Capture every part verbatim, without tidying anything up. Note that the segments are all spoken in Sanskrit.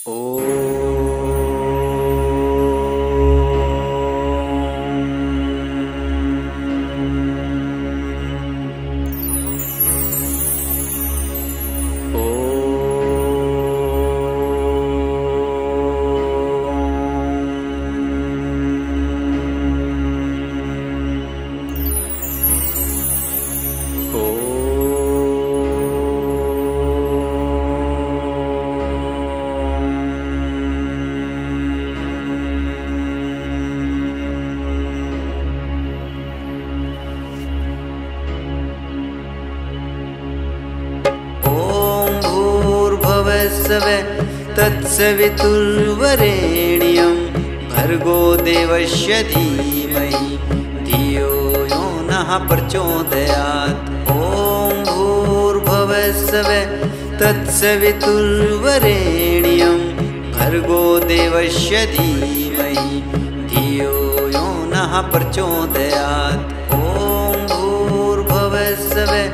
तत्सवितुर्वरेण्यं भर्गो देवस्य धीमहि धियो यो नः प्रचोदयात्। ॐ भूर्भुवस्सुवः तत्सवितुर्वरेण्यं भर्गो देवस्य धीमहि धियो यो नः प्रचोदयात्। ॐ भूर्भुवस्सुवः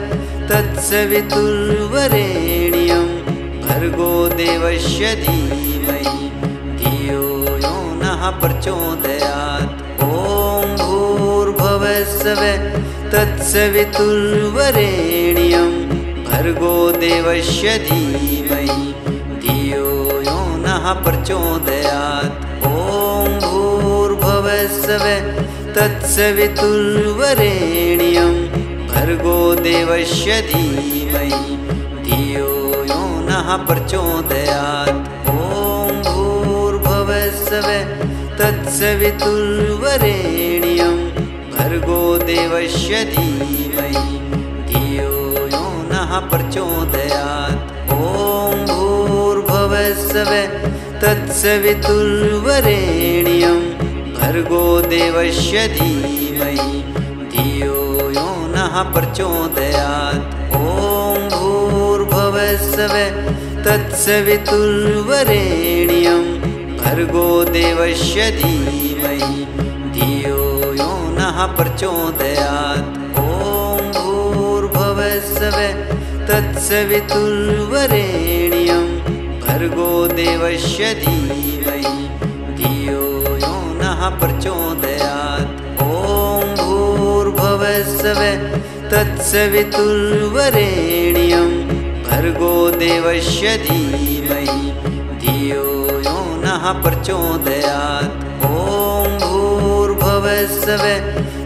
तत्सवितुर्वरेण्यं भर्गो देवस्य धीमहि धियो यो नः प्रचोदयात्। ॐ भूर्भुवस्सुवः तत्सवितुर्वरेण्यं भर्गो देवस्य धीमहि धियो यो नः प्रचोदयात्। ॐ भूर्भुवस्सुवः तत्सवितुर्वरेण्यं भर्गो देवस्य धीमहि धियो यो नः प्रचोदयात्। ॐ भूर्भुवस्सुवः तत्सवितुर्वरेण्यं भर्गो देवस्य धीमहि धियो यो नः प्रचोदयात्। ॐ भूर्भुवस्सुवः तत्सवितुर्वरेण्यं भर्गो देवस्य धीमहि धियो यो नः प्रचोदयात्। ॐ भूर्भुवस्सुवः तत्सवितुर्वरेण्यं भर्गो देवस्य धीमहि धियो यो नः प्रचोदयात्। ॐ भूर्भुवस्सुवः तत्सवितुर्वरेण्यं भर्गो देवस्य धीमहि धियो यो नः प्रचोदयात्। ॐ भूर्भुवस्सुवः तत्सवितुर्वरेण्यं भर्गो देवस्य धीमहि धियो यो नः प्रचोदयात्। ॐ भूर्भुवस्सुवः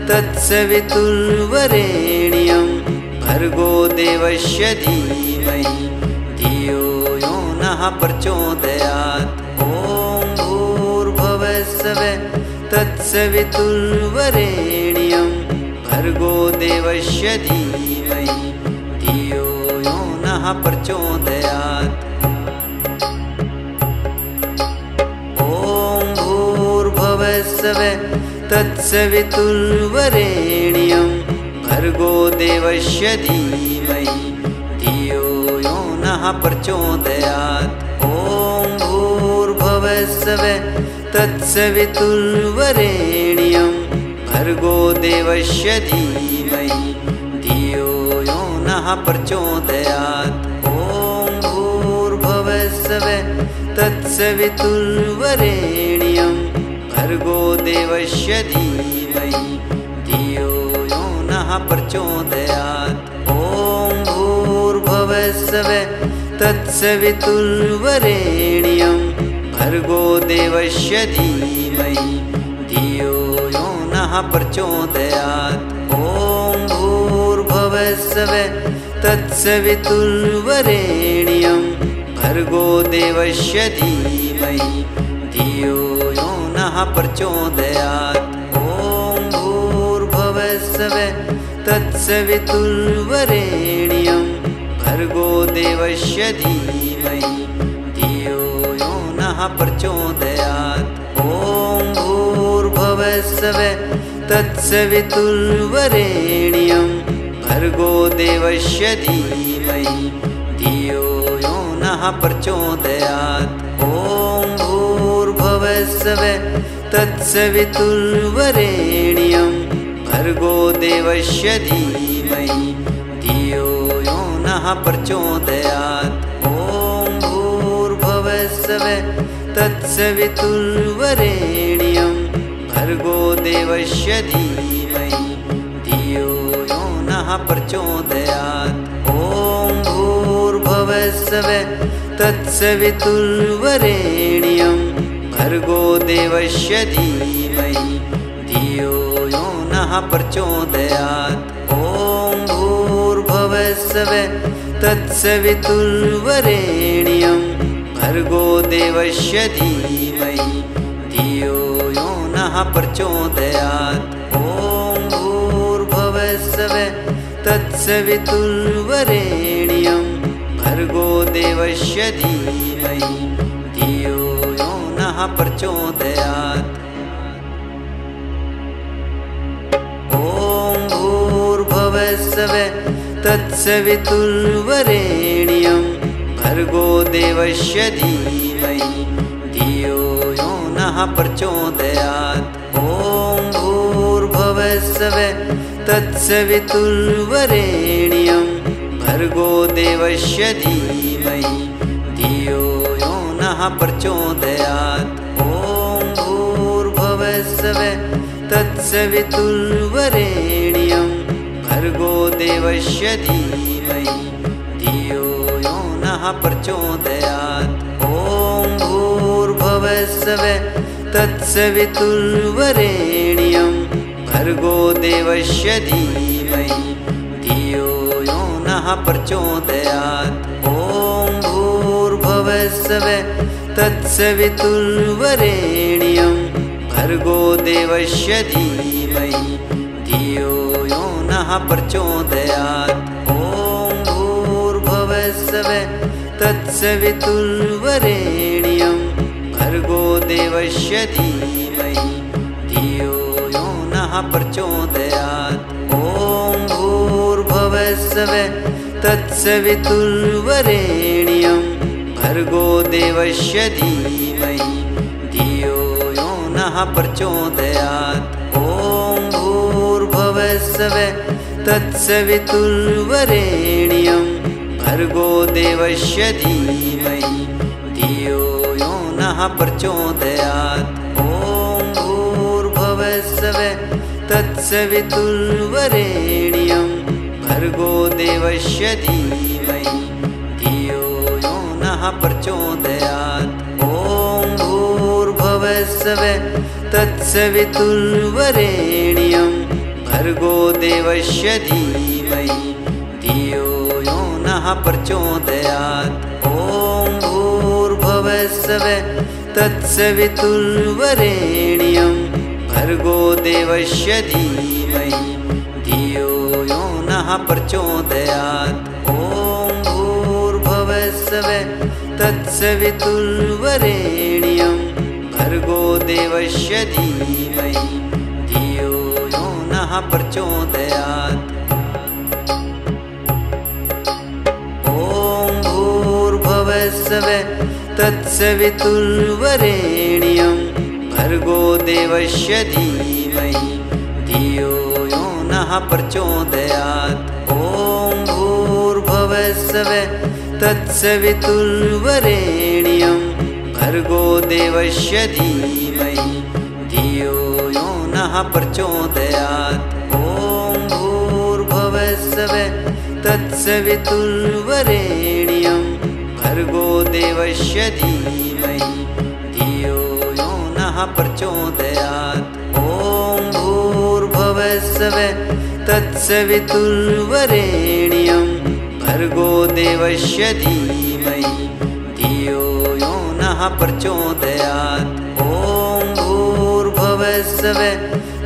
तत्सवितुर्वरेण्यं भर्गो देवस्य धीमहि धियो यो नः प्रचोदयात्। ॐ भूर्भुवस्सुवः तत्सवितुर्वरेण्यं भर्गो देवस्य धीमहि धियो यो नः प्रचोदयात्। ॐ भूर्भुवस्सुवः तत्सवितुर्वरेण्यं भर्गो देवस्य धीमहि धियो यो नः प्रचोदयात्। ॐ भूर्भुवस्सुवः तत्सवितुर्वरेण्यं भर्गो देवस्य धीमहि धियो यो नः प्रचोदयात्। ॐ भूर्भुवस्सुवः तत्सवितुर्वरेण्यं भर्गो देवस्य धीमहि धियो यो नः प्रचोदयात्। ॐ भूर्भुवस्सुवः तत्सवितुर्वरेण्यं भर्गो देवस्य धीमहि धियो यो नः प्रचोदयात्। ॐ भूर्भुवस्सुवः तत्सवितुर्वरेण्यं भर्गो देवस्य धीमहि धियो यो नः प्रचोदयात्। ॐ भूर्भुवस्सुवः तत्सवितुर्वरेण्यं भर्गो देवस्य धीमहि धियो यो नः प्रचोदयात्। ॐ भूर्भुवस्सुवः तत्सवितुर्वरेण्यं भर्गो देवस्य धीमहि धियो यो नः प्रचोदयात्। ॐ भूर्भुवस्सुवः तत्सवितुर्वरेण्यं भर्गो देवस्य धीमहि धियो यो नः प्रचोदयात्। ॐ भूर्भुवस्सुवः भूर्भुवस्सुवः तत्सवितुर्वरेण्यं भर्गो देवस्य धीमहि धियो यो नः प्रचोदयात्। ॐ भूर्भुवस्सुवः तत्सवितुर्वरेण्यं भर्गो देवस्य धीमहि धियो यो नः प्रचोदयात्। ॐ भूर्भुवस्सुवः तत्सवितुर्वरेण्यं भर्गो देवस्य धीमहि धियो यो नः प्रचोदयात्। ॐ भूर्भुवस्सुवः तत्सवितुर्वरेण्यं भर्गो देवस्य धीमहि धियो यो नः प्रचोदयात्। ॐ भूर्भुवस्सुवः तत्सवितुर्वरेण्यं भर्गो देवस्य धीमहि धियो यो नः प्रचोदयात्। ॐ भूर्भुवस्सुवः तत्सवितुर्वरेण्यं भर्गो देवस्य धीमहि धियो यो नः प्रचोदयात्। ॐ भूर्भुवस्सुवः तत्सवितुर्वरेण्यं भर्गो देवस्य धीमहि धियो यो नः प्रचोदयात्। ॐ भूर्भुवस्सुवः तत्सवितुर्वरेण्यं भर्गो देवस्य धीमहि धियो यो नः प्रचोदयात्। ॐ भूर्भुवस्सुवः तत्सवितुर्वरेण्यं भर्गो देवस्य धीमहि धियो यो नः प्रचोदयात्। ॐ भूर्भुवस्सुवः तत्सवितुर्वरेण्यं भर्गो देवस्य धीमहि धियो यो नः प्रचोदयात्। ॐ भूर्भुवस्सुवः तत्सवितुर्वरेण्यं भर्गो देवस्य धीमहि धियो यो नः प्रचोदयात्। ॐ भूर्भुवस्सुवः तत्सवितुर्वरेण्यं भर्गो देवस्य धीमहि धियो यो नः प्रचोदयात्। ॐ भूर्भुवस्सुवः तत्सवितुर्वरेण्यं भर्गो देवस्य धीमहि धियो यो नः प्रचोदयात्। ॐ भूर्भुवस्सुवः तत्सवितुर्वरेण्यं भर्गो देवस्य धीमहि धियो यो नः प्रचोदयात्। ॐ भूर्भुवस्सुवः तत्सवितुर्वरेण्यं भर्गो देवस्य धीमहि धियो यो नः प्रचोदयात्। ॐ भूर्भुवस्सुवः तत्सवितुर्वरेण्यं भर्गो देवस्य धीमहि धियो यो नः प्रचोदयात्। ॐ भूर्भुवस्सुवः तत्सवितुर्वरेण्यं भर्गो देवस्य धीमहि धियो यो नः प्रचोदयात्। ॐ भूर्भुवस्सुवः तत्सवितुर्वरेण्यं भर्गो देवस्य धीमहि धियो यो नः प्रचोदयात्। ॐ भूर्भुवस्सुवः तत्सवितुर्वरेण्यं भर्गो देवस्य धीमहि धियो यो नः प्रचोदयात्। ॐ भूर्भुवस्सुवः तत्सवितुर्वरेण्यं भर्गो देवस्य धीमहि धियो यो नः प्रचोदयात्। ॐ भूर्भुवस्सुवः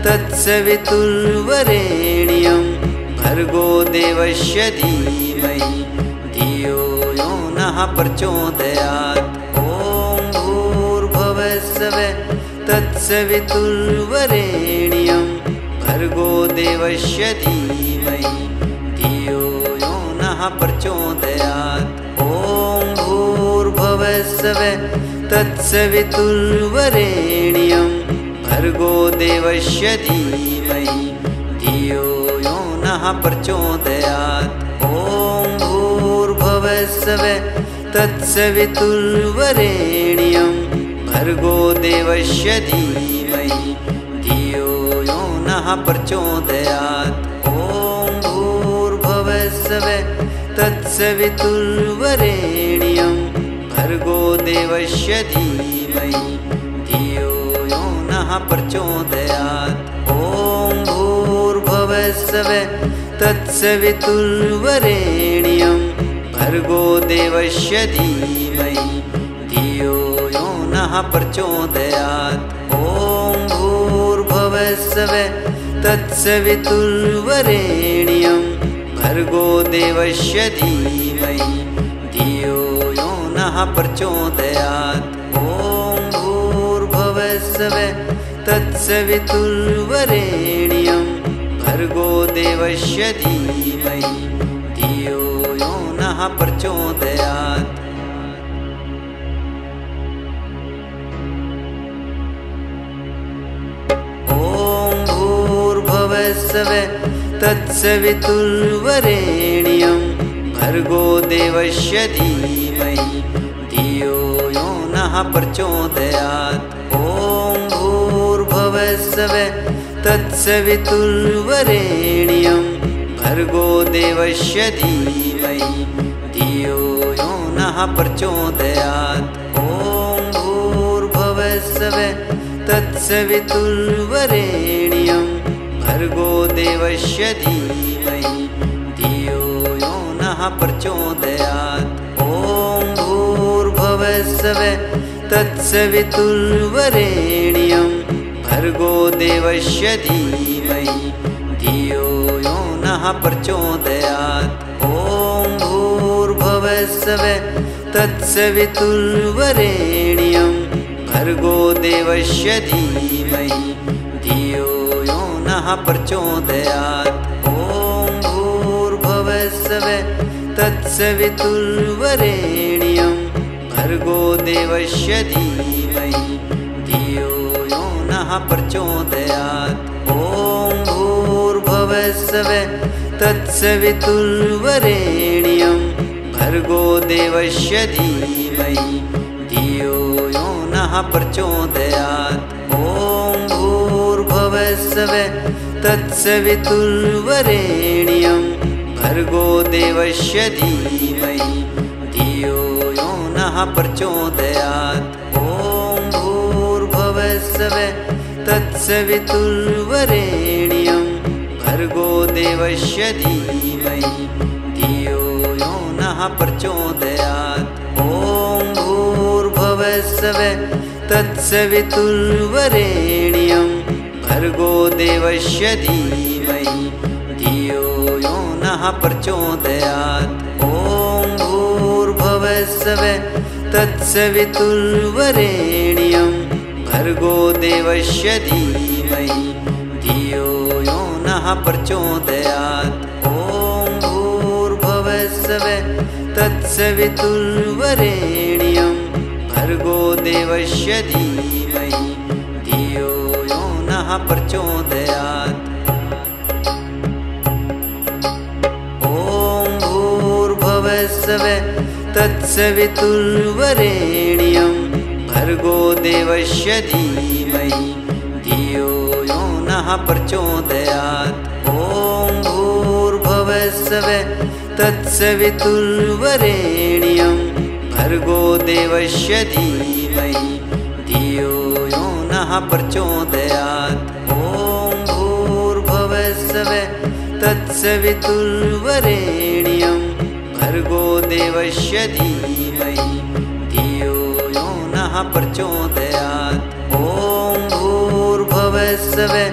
तत्सवितुर्वरेण्यं भर्गो देवस्य धीमहि धियो यो नः प्रचोदयात्। ॐ भूर्भुवस्सुवः तत्सवितुर्वरेण्यं भर्गो देवस्य धीमहि धियो यो नः प्रचोदयात्। ॐ भूर्भुवस्सुवः तत्सवितुर्वरेण्यं भर्गो देवस्य धीमहि धियो यो नः प्रचोदयात्। ॐ भूर्भुवस्सुवः तत्सवितुर्वरेण्यं भर्गो देवस्य धीमहि धियो यो नः प्रचोदयात्। ॐ भूर्भुवस्सुवः तत्सवितुर्वरेण्यं भर्गो देवस्य धीमहि धियो यो नः प्रचोदयात्। ॐ भूर्भुवस्सुवः तत्सवितुर्वरेण्यं भर्गो देवस्य धीमहि धियो यो नः प्रचोदयात्। ॐ भूर्भुवस्सुवः तत्सवितुर्वरेण्यं भर्गो देवस्य धीमहि धियो यो नः प्रचोदयात्। ॐ भूर्भुवस्सुवः तत्सवितुर्वरेण्यं भर्गो देवस्य धीमहि धियो यो नः प्रचोदयात्। ॐ भूर्भुवस्सुवः तत्सवितुर्वरेण्यं भर्गो देवस्य धीमहि धियो यो नः प्रचोदयात्। ॐ भूर्भुवस्सुवः तत्सवितुर्वरेण्यं भर्गो देवस्य धीमहि धियो यो नः प्रचोदयात्। ॐ भूर्भुवस्सुवः तत्सवितुर्वरेण्यं भर्गो देवस्य धीमहि धियो यो नः प्रचोदयात्। ॐ भूर्भुवस्सुवः तत्सवितुर्वरेण्यं भर्गो देवस्य धीमहि धियो यो नः प्रचोदयात्। ॐ भूर्भुवस्सुवः तत्सवितुर्वरेण्यं भर्गो देवस्य धीमहि धियो यो नः प्रचोदयात्। ॐ भूर्भुवस्सुवः तत्सवितुर्वरेण्यं भर्गो देवस्य धीमहि धियो यो नः प्रचोदयात्। ॐ भूर्भुवस्सुवः तत्सवितुर्वरेण्यं भर्गो देवस्य धीमहि धियो यो नः प्रचोदयात्। ॐ भूर्भुवस्सुवः तत्सवितुर्वरेण्यं भर्गो देवस्य धीमहि धियो यो नः प्रचोदयात्। ॐ भूर्भुवस्सुवः तत्सवितुर्वरेण्यं भर्गो देवस्य धीमहि धियो यो नः प्रचोदयात्। ॐ भूर्भुवस्सुवः तत्सवितुर्वरेण्यं भर्गो देवस्य धीमहि धियो यो नः प्रचोदयात्। ॐ भूर्भुवस्सुवः तत्सवितुर्वरेण्यं भर्गो देवस्य धीमहि धियो यो नः प्रचोदयात्। ॐ भूर्भुवस्सुवः तत्सवितुर्वरेण्यं भर्गो देवस्य धीमहि धियो यो नः प्रचोदयात्। ॐ भूर्भुवस्सुवः तत्सवितुर्वरेण्यं भर्गो देवस्य धीमहि धियो यो नः प्रचोदयात्। ॐ भूर्भुवस्सुवः तत्सवितुर्वरेण्यं भर्गो देवस्य धीमहि धियो यो नः प्रचोदयात्। ॐ भूर्भुवस्सुवः तत्सवितुर्वरेण्यं भर्गो देवस्य धीमहि धियो यो नः प्रचोदयात्। ॐ भूर्भुवस्सुवः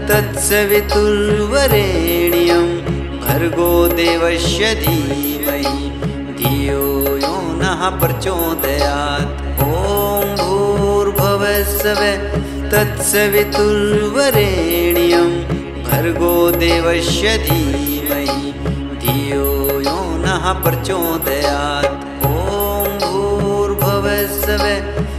तत्सवितुर्वरेण्यं भर्गो देवस्य धीमहि धियो यो नः प्रचोदयात्। ॐ भूर्भुवस्सुवः तत्सवितुर्वरेण्यं भर्गो देवस्य धीमहि धियो यो नः प्रचोदयात्। ॐ भूर्भुवस्सुवः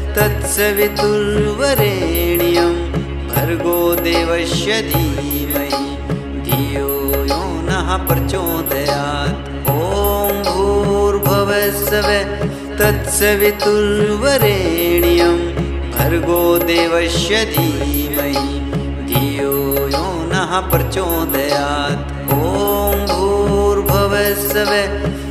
तत्सवितुर्वरेण्यं भर्गो देवस्य धीमहि धियो यो नः प्रचोदयात्। ॐ भूर्भुवस्सुवः तत्सवितुर्वरेण्यं भर्गो देवस्य धीमहि धियो यो नः प्रचोदयात्। ॐ भूर्भुवस्सुवः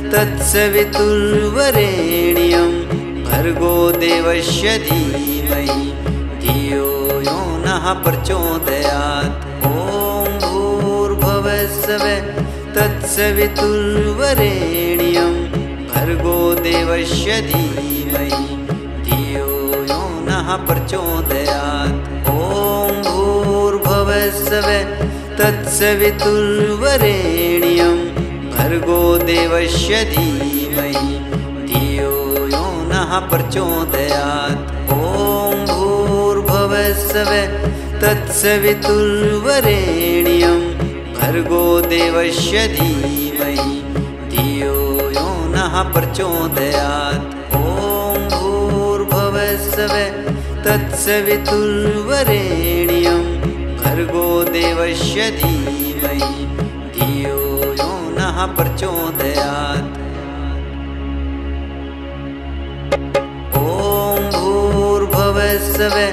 तत्सवितुर्वरेण्यं भर्गो देवस्य धीमहि धियो यो नः प्रचोदयात्। ॐ भूर्भुवस्सुवः तत्सवितुर्वरेण्यं भर्गो देवस्य धीमहि धियो यो नः प्रचोदयात्। ॐ भूर्भुवस्सुवः तत्सवितुर्वरेण्यं भर्गो देवस्य धीमहि धियो यो नः प्रचोदयात्। ॐ भूर्भुवस्सुवः तत्सवितुर्वरेण्यं भर्गो देवस्य धीमहि धियो यो नः प्रचोदयात्। ॐ भूर्भुवस्सुवः तत्सवितुर्वरेण्यं भर्गो देवस्य धीमहि धियो यो नः प्रचोदयात्। ॐ भूर्भुवस्सुवः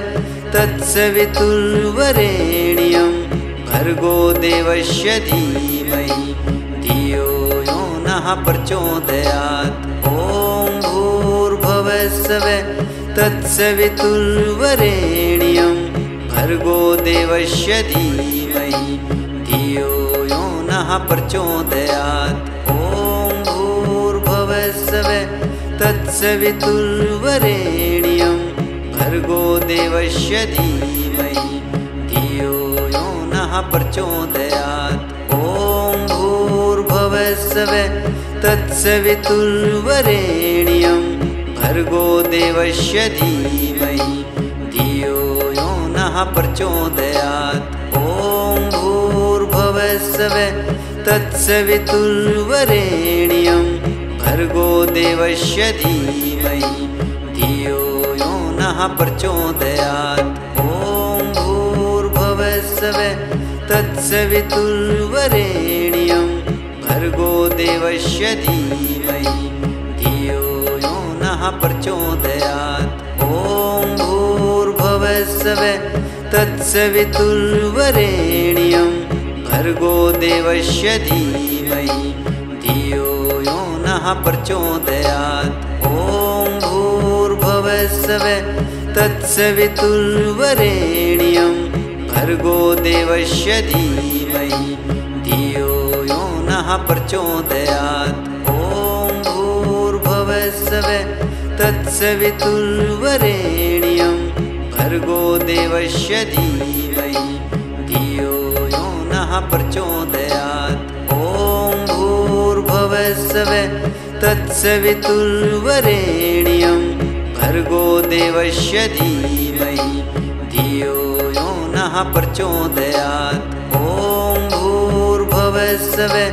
तत्सवितुर्वरेण्यं भर्गो देवस्य धीमहि धियो यो नः प्रचोदयात्। ॐ भूर्भुवस्सुवः तत्सवितुर्वरेण्यं भर्गो देवस्य धीमहि धियो यो नः प्रचोदयात्। ॐ भूर्भुवस्सुवः तत्सवितुर्वरेण्यं भर्गो देवस्य धीमहि धियो यो नः प्रचोदयात्। ॐ भूर्भुवस्सुवः तत्सवितुर्वरेण्यं भर्गो देवस्य धीमहि धियो यो नः प्रचोदयात्। ॐ भूर्भुवस्सुवः तत्सवितुर्वरेण्यं भर्गो देवस्य धीमहि धियो यो नः प्रचोदयात्। ॐ भूर्भुवस्सुवः तत्सवितुर्वरेण्यं भर्गो देवस्य धीमहि धियो यो नः प्रचोदयात्। ॐ भूर्भुवस्सुवः तत्सवितुर्वरेण्यं भर्गो देवस्य धीमहि धियो यो नः प्रचोदयात्। ॐ भूर्भुवस्सुवः तत्सवितुर्वरेण्यं भर्गो देवस्य धीमहि धियो यो नः प्रचोदयात्। ॐ भूर्भुवस्सुवः तत्सवितुर्वरेण्यं भर्गो देवस्य धीमहि धियो यो नः प्रचोदयात्। ॐ भूर्भुवस्सुवः तत्सवितुर्वरेण्यं भर्गो देवस्य धीमहि धियो यो नः प्रचोदयात्। ॐ भूर्भुवस्सुवः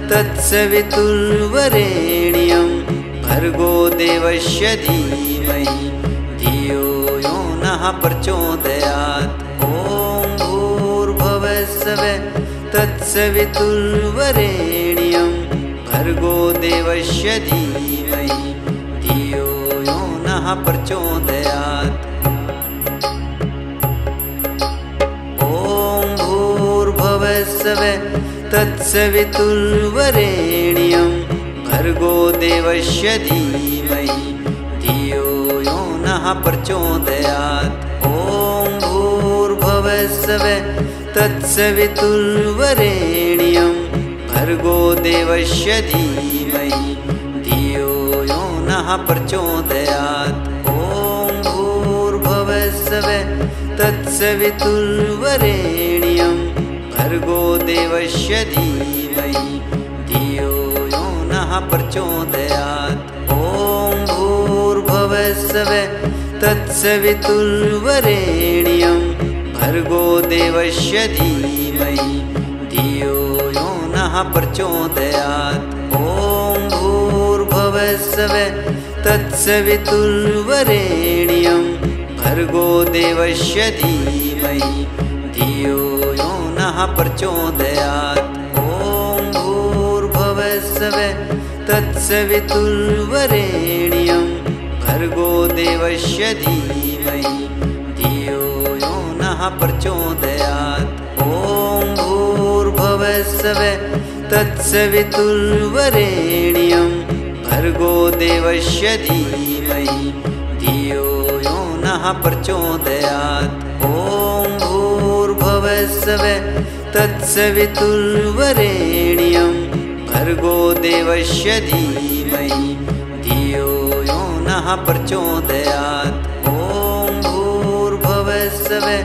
तत्सवितुर्वरेण्यं भर्गो देवस्य धीमहि धियो यो नः प्रचोदयात्। ॐ भूर्भुवस्सुवः तत्सवितुर्वरेण्यं भर्गो देवस्य धीमहि धियो यो नः प्रचोदयात्। ॐ भूर्भुवस्सुवः तत्सवितुर्वरेण्यं भर्गो देवस्य धीमहि धियो यो नः प्रचोदयात्। ॐ भूर्भुवस्सुवः तत्सवितुर्वरेण्यं भर्गो देवस्य धीमहि धियो यो नः प्रचोदयात्। ॐ भूर्भुवस्सुवः तत्सवितुर्वरेण्यं भर्गो देवस्य धीमहि धियो यो नः प्रचोदयात्। ॐ भूर्भुवस्सुवः तत्सवितुर्वरेण्यं भर्गो देवस्य धीमहि धियो यो नः प्रचोदयात्। ॐ भूर्भुवस्सुवः तत्सवितुर्वरेण्यं भर्गो देवस्य धीमहि धियो यो नः प्रचोदयात्। ॐ भूर्भुवस्सुवः तत्सवितुर्वरेण्यं देवस्य धीमहि धियो यो नः प्रचोदयात्। ॐ भूर्भुवस्सुवः तत्सवितुर्वरेण्यं भर्गो देवस्य धीमहि धियो यो नः प्रचोदयात्। ॐ भूर्भुवस्सुवः तत्सवितुर्वरेण्यं भर्गो देवस्य धीमहि धियो यो नः प्रचोदयात्। ॐ भूर्भुवस्सुवः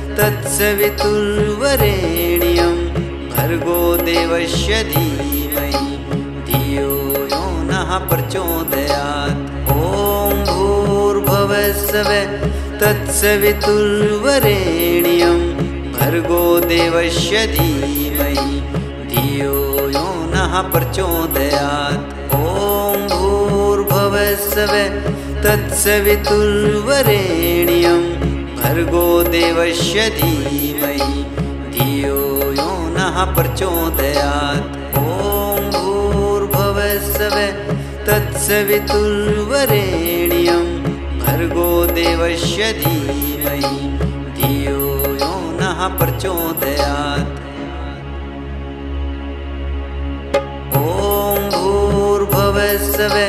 तत्सवितुर्वरेण्यं भर्गो देवस्य धीमहि धियो यो नः प्रचोदयात्। ॐ भूर्भुवस्सुवः तत्सवितुर्वरेण्यं भर्गो देवस्य धीमहि धियो यो नः प्रचोदयात्। ॐ भूर्भुवस्सुवः तत्सवितुर्वरेण्यं भर्गो देवस्य धीमहि धियो यो नः प्रचोदयात्। ॐ भूर्भुवस्सुवः तत्सवितुर्वरेण्यं भर्गो देवस्य धीमहि धियो यो नः प्रचोदयात्। ॐ भूर्भुवस्सुवः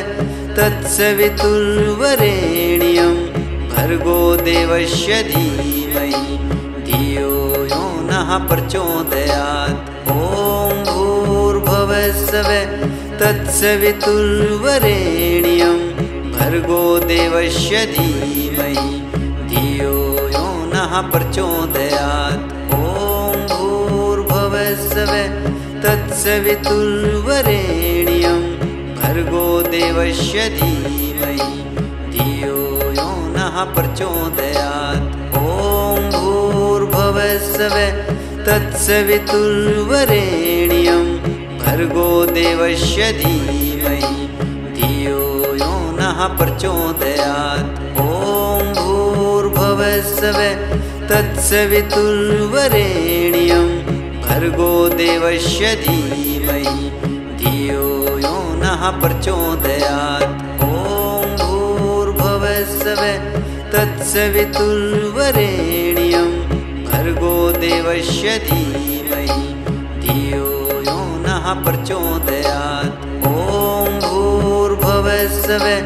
तत्सवितुर्वरेण्यं भर्गो देवस्य धीमहि धियो यो नः प्रचोदयात्। ॐ भूर्भुवस्सुवः तत्सवितुर्वरेण्यं भर्गो देवस्य धीमहि धियो यो नः प्रचोदयात्। ॐ भूर्भुवस्सुवः तत्सवितुर्वरेण्यं भर्गो देवस्य धीमहि धियो यो नः प्रचोदयात्। ॐ भूर्भुवस्सुवः तत्सवितुर्वरेण्यं भर्गो देवस्य धीमहि धियो यो नः प्रचोदयात्। ॐ भूर्भुवस्सुवः तत्सवितुर्वरेण्यं भर्गो देवस्य धीमहि धियो यो नः प्रचोदयात्। ॐ भूर्भुवस्सुवः तत्सवितुर्वरेण्यं भर्गो देवस्य धीमहि धियो यो नः प्रचोदयात्। ॐ भूर्भुवस्सुवः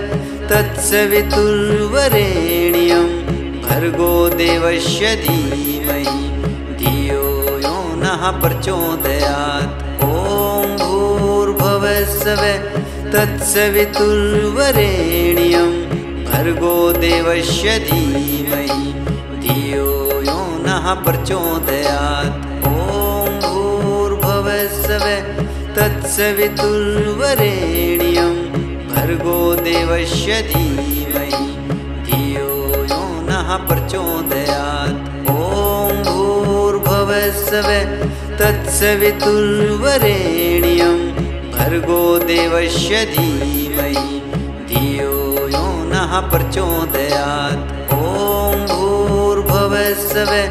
तत्सवितुर्वरेण्यं भर्गो देवस्य धीमहि धियो यो नः प्रचोदयात्। ॐ भूर्भुवस्सुवः तत्सवितुर्वरेण्यं भर्गो देवस्य धीमहि धियो यो नः प्रचोदयात्। ॐ भूर्भुवस्सुवः तत्सवितुर्वरेण्यं भर्गो देवस्य धीमहि धियो यो नः प्रचोदयात्। ॐ भूर्भुवस्सुवः तत्सवितुर्वरेण्यं भर्गो देवस्य धीमहि धियो यो नः प्रचोदयात्। ॐ भूर्भुवस्सुवः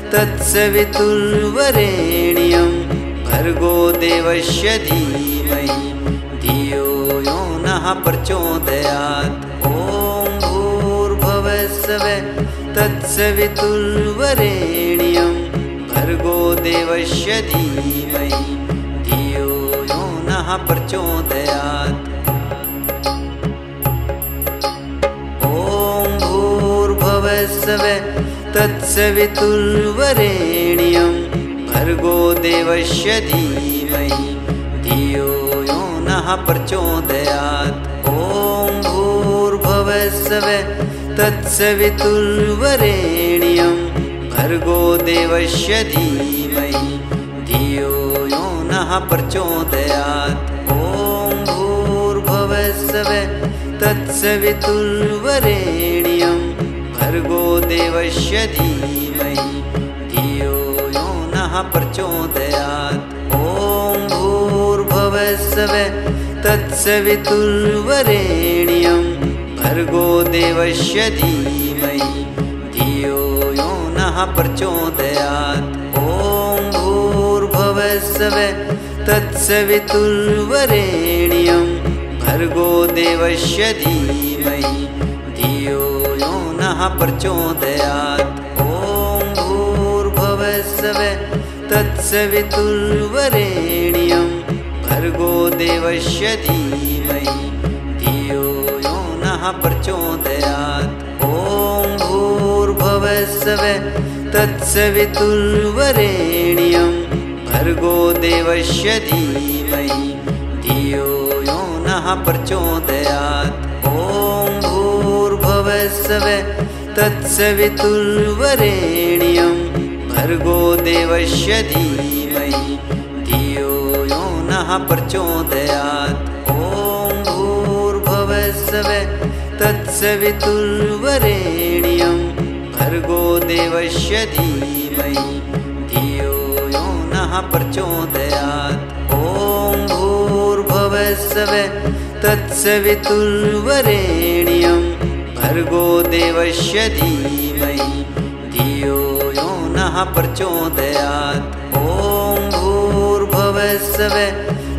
तत्सवितुर्वरेण्यं भर्गो देवस्य धीमहि धियो यो नः प्रचोदयात्। ॐ भूर्भुवस्सुवः तत्सवितुर्वरेण्यं भर्गो देवस्य धीमहि धियो यो नः प्रचोदयात्। ॐ भूर्भुवस्सुवः तत्सवितुर्वरेण्यं भर्गो देवस्य धीमहि धियो यो नः प्रचोदयात्। ॐ भूर्भुवस्सुवः तत्सवितुर्वरेण्यं भर्गो देवस्य धीमहि धियो यो नः प्रचोदयात्। ॐ भूर्भुवस्सुवः तत्सवितुर्वरेण्यं भर्गो देवस्य धीमहि धियो यो नः प्रचोदयात्। ॐ भूर्भुवस्सुवः तत्सवितुर्वरेण्यं भर्गो देवस्य धीमहि धियो यो नः प्रचोदयात्। ॐ भूर्भुवस्सुवः तत्सवितुर्वरेण्यं भर्गो देवस्य धीमहि धियो नः प्रचोदयात्। ॐ भूर्भुवस्सुवः तत्सवितुर्वरेण्यं भर्गो देवस्य धीमहि धियो यो नः प्रचोदयात्। ॐ भूर्भुवस्सुवः तत्सवितुर्वरेण्यं भर्गो देवस्य धीमहि धियो यो नः प्रचोदयात्। ॐ भूर्भुवस्सुवः तत्सवितुर्वरेण्यं भर्गो देवस्य धीमहि धियो यो नः प्रचोदयात्। ॐ भूर्भुवस्सुवः तत्सवितुर्वरेण्यं भर्गो देवस्य धीमहि धियो यो नः प्रचोदयात्। ॐ भूर्भुवस्सुवः तत्सवितुर्वरेण्यं भर्गो देवस्य धीमहि धियो यो नः प्रचोदयात्। ॐ भूर्भुवस्सुवः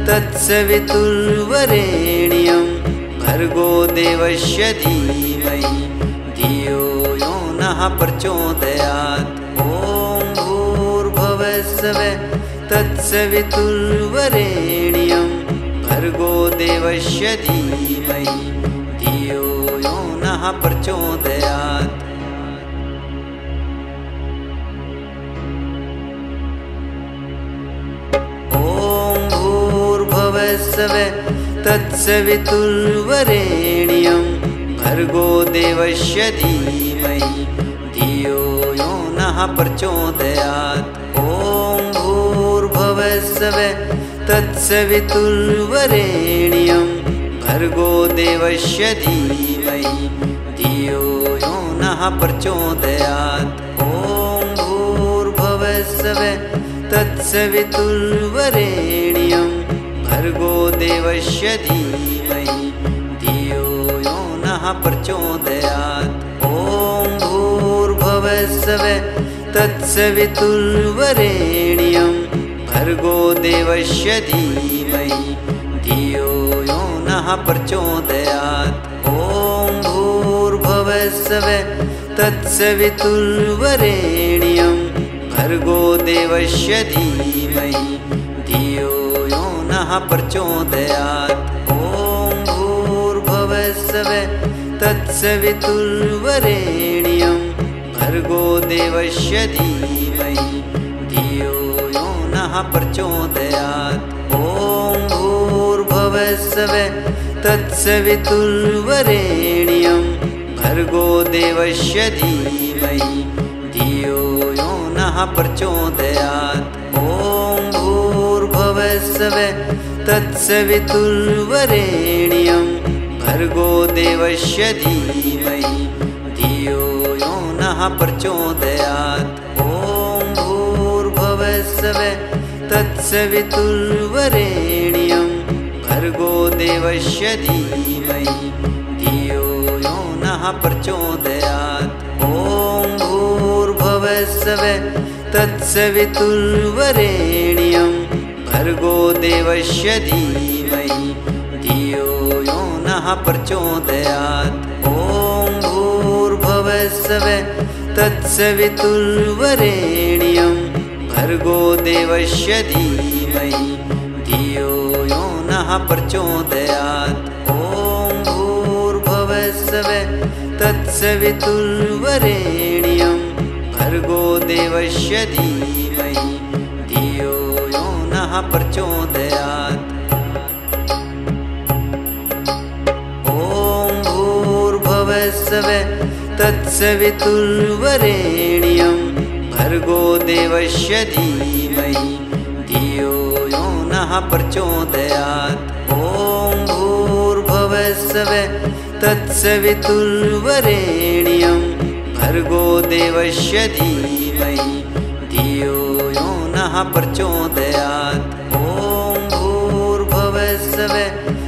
तत्सवितुर्वरेण्यं भर्गो देवस्य धीमहि धियो यो नः प्रचोदयात्। ॐ भूर्भुवस्सुवः तत्सवितुर्वरेण्यं भर्गो देवस्य धीमहि धियो यो नः प्रचोदयात्। ॐ भूर्भुवस्सुवः तत्सवितुर्वरेण्यं भर्गो देवस्य धीमहि धियो यो नः प्रचोदयात्। ॐ भूर्भुवस्सुवः तत्सवितुर्वरेण्यं भर्गो देवस्य धीमहि धियो यो नः प्रचोदयात्। ॐ भूर्भुवस्सुवः तत्सवितुर्वरेण्यं भर्गो देवस्य धीमहि धियो यो नः प्रचोदयात्। ॐ भूर्भुवस्सुवः तत्सवितुर्वरेण्यं भर्गो देवस्य धीमहि धियो यो नः प्रचोदयात्। ॐ भूर्भुवस्सुवः तत्सवितुर्वरेण्यं भर्गो देवस्य धीमहि धियो यो नः प्रचोदयात्। ॐ भूर्भुवस्सुवः तत्सवितुर्वरेण्यं भर्गो देवस्य धीमहि धियो यो नः प्रचोदयात्। ॐ भूर्भुवस्सुवः तत्सवितुर्वरेण्यं भर्गो देवस्य धीमहि धियो यो नः प्रचोदयात्। ॐ भूर्भुवस्सुवः तत्सवितुर्वरेण्यं भर्गो देवस्य धीमहि धियो यो नः प्रचोदयात्। ॐ भूर्भुवस्सुवः तत्सवितुर्वरेण्यं भर्गो देवस्य धीमहि धियो यो नः प्रचोदयात्। ॐ भूर्भुवस्सुवः तत्सवितुर्वरेण्यं भर्गो देवस्य धीमहि धियो यो नः प्रचोदयात्। ॐ भूर्भुवस्सुवः तत्सवितुर्वरेण्यं भर्गो देवस्य धीमहि धियो यो नः प्रचोदयात्। ॐ भूर्भुवस्सुवः तत्सवितुर्वरेण्यं भर्गो देवस्य धीमहि धियो यो नः प्रचोदयात्। ॐ भूर्भुवस्सुवः तत्सवितुर्वरेण्यं भर्गो देवस्य धीमहि धियो यो नः प्रचोदयात्। ॐ भूर्भुवस्सुवः तत्सवितुर्वरेण्यं भर्गो देवस्य धीमहि धियो यो नः प्रचोदयात्। ॐ भूर्भुवस्सुवः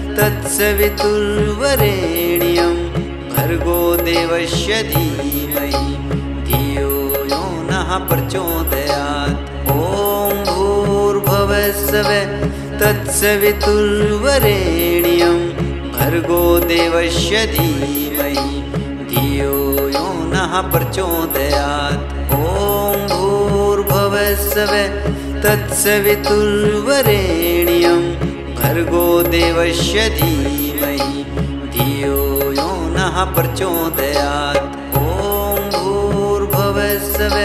तत्सवितुर्वरेण्यं भर्गो देवस्य धीमहि धियो यो नः प्रचोदयात्। ॐ भूर्भुवस्सुवः तत्सवितुर्वरेण्यं भर्गो देवस्य धीमहि धियो यो नः नः प्रचोदयात्। ॐ भूर्भुवस्सुवः तत्सवितुर्वरेण्यं भर्गो देवस्य धीमहि धियो यो नः प्रचोदयात्। ॐ भूर्भुवस्सुवः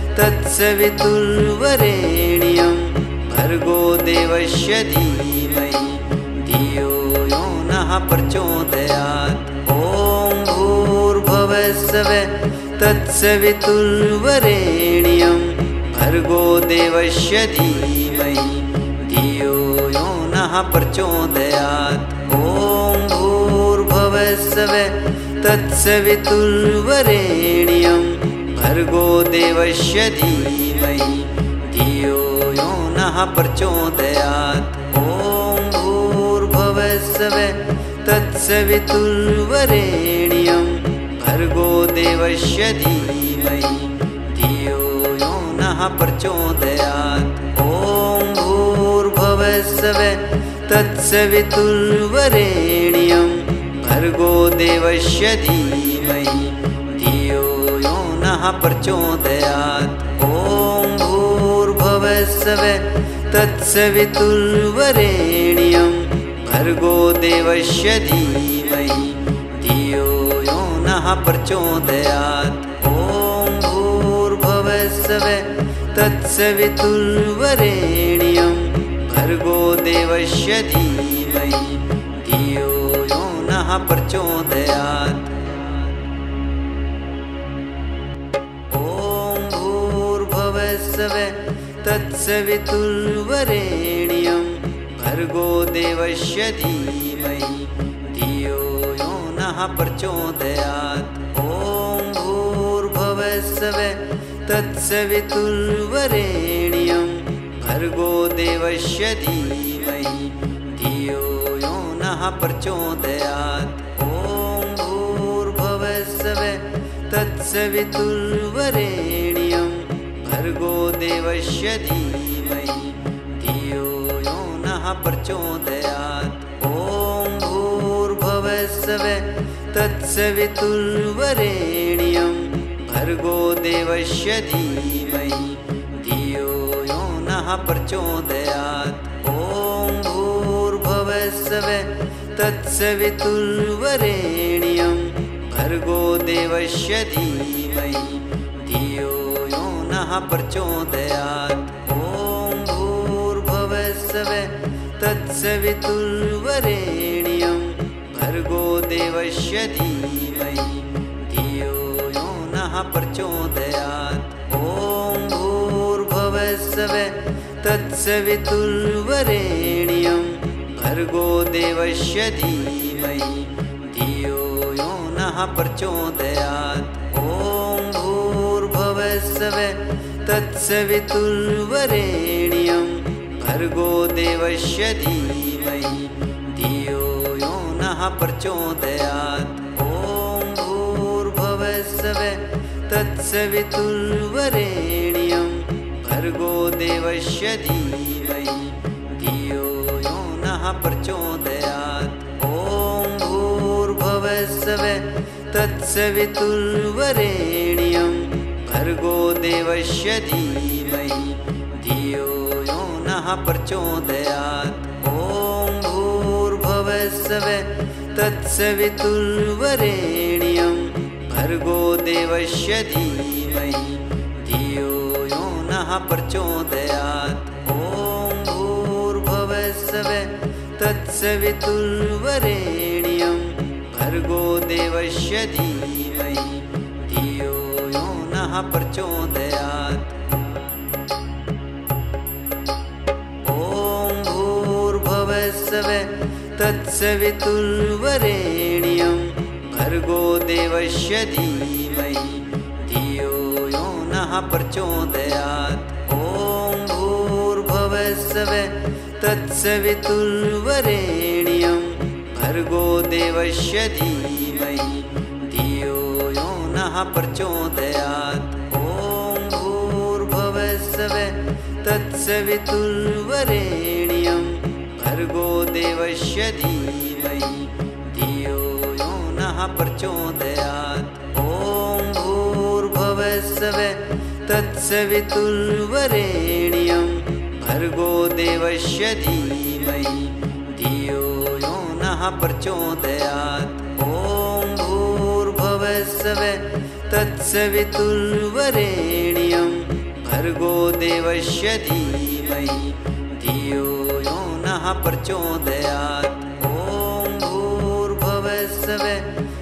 तत्सवितुर्वरेण्यं भर्गो देवस्य धीमहि धियो यो नः प्रचोदयात्। ॐ भूर्भुवस्सुवः तत्सवितुर्वरेण्यं भर्गो देवस्य धीमहि धियो यो नः प्रचोदयात्। ॐ भूर्भुवस्सुवः तत्सवितुर्वरेण्यं भर्गो देवस्य धीमहि धियो यो नः प्रचोदयात्। ॐ भूर्भुवस्सुवः तत्सवितुर्वरेण्यं भर्गो देवस्य धीमहि धियो यो नः प्रचोदयात्। ॐ भूर्भुवस्सुवः तत्सवितुर्वरेण्यं भर्गो देवस्य धीमहि धियो यो नः प्रचोदयात्। ॐ भूर्भुवस्सुवः तत्सवितुर्वरेण्यं भर्गो देवस्य धीमहि धियो यो नः प्रचोदयात्। ॐ भूर्भुवस्सुवः तत्सवितुर्वरेण्यं भर्गो देवस्य धीमहि धियो यो नः प्रचोदयात्। ॐ भूर्भुवस्सुवः तत्सवितुर्वरेण्यं भर्गो देवस्य धीमहि धियो यो नः प्रचोदयात्। ॐ भूर्भुवस्सुवः तत्सवितुर्वरेण्यं भर्गो देवस्य धीमहि धियो यो नः प्रचोदयात्। ॐ भूर्भुवस्सुवः तत्सवितुर्वरेण्यं भर्गो देवस्य धीमहि धियो यो नः प्रचोदयात्। ॐ भूर्भुवस्सुवः तत्सवितुर्वरेण्यं भर्गो देवस्य धीमहि धियो यो नः प्रचोदयात्। ॐ भूर्भुवस्सुवः तत्सवितुर्वरेण्यं भर्गो देवस्य धीमहि धियो यो नः प्रचोदयात्। ॐ भूर्भुवस्सुवः तत्सवितुर्वरेण्यं भर्गो देवस्य धीमहि धियो यो नः प्रचोदयात्। ॐ भूर्भुवस्सुवः तत्सवितुर्वरेण्यं भर्गो देवस्य धीमहि धियो यो नः प्रचोदयात्। ॐ भूर्भुवस्सुवः तत्सवितुर्वरेण्यं भर्गो देवस्य धीमहि धियो यो नः प्रचोदयात्। ॐ भूर्भुवस्सुवः तत्सवितुर्वरेण्यं भर्गो देवस्य धीमहि धियो यो नः प्रचोदयात्। ॐ भूर्भुवस्सुवः तत्सवितुर्वरेण्यं भर्गो देवस्य धीमहि धियो यो नः प्रचोदयात्। ॐ भूर्भुवस्सुवः तत्सवितुर्वरेण्यं भर्गो देवस्य धीमहि धियो यो नः प्रचोदयात्। ॐ भूर्भुवस्सुवः तत्सवितुर्वरेण्यं भर्गो देवस्य धीमहि धियो यो नः प्रचोदयात्। ॐ भूर्भुवस्सुवः तत्सवितुर्वरेण्यं भर्गो देवस्य धीमहि धियो यो नः प्रचोदयात्। ॐ भूर्भुवस्सुवः तत्सवितुर्वरेण्यं भर्गो देवस्य धीमहि धियो यो नः प्रचोदयात्। ॐ भूर्भुवस्सुवः तत्सवितुर्वरेण्यं भर्गो देवस्य धीमहि धियो यो नः प्रचोदयात्। ॐ भूर्भुवस्सुवः तत्सवितुर्वरेण्यं भर्गो देवस्य धीमहि धियो यो नः प्रचोदयात्। ॐ भूर्भुवस्सुवः तत्सवितुर्वरेण्यं भर्गो देवस्य धीमहि धियो यो नः प्रचोदयात्। ॐ भूर्भुवस्सुवः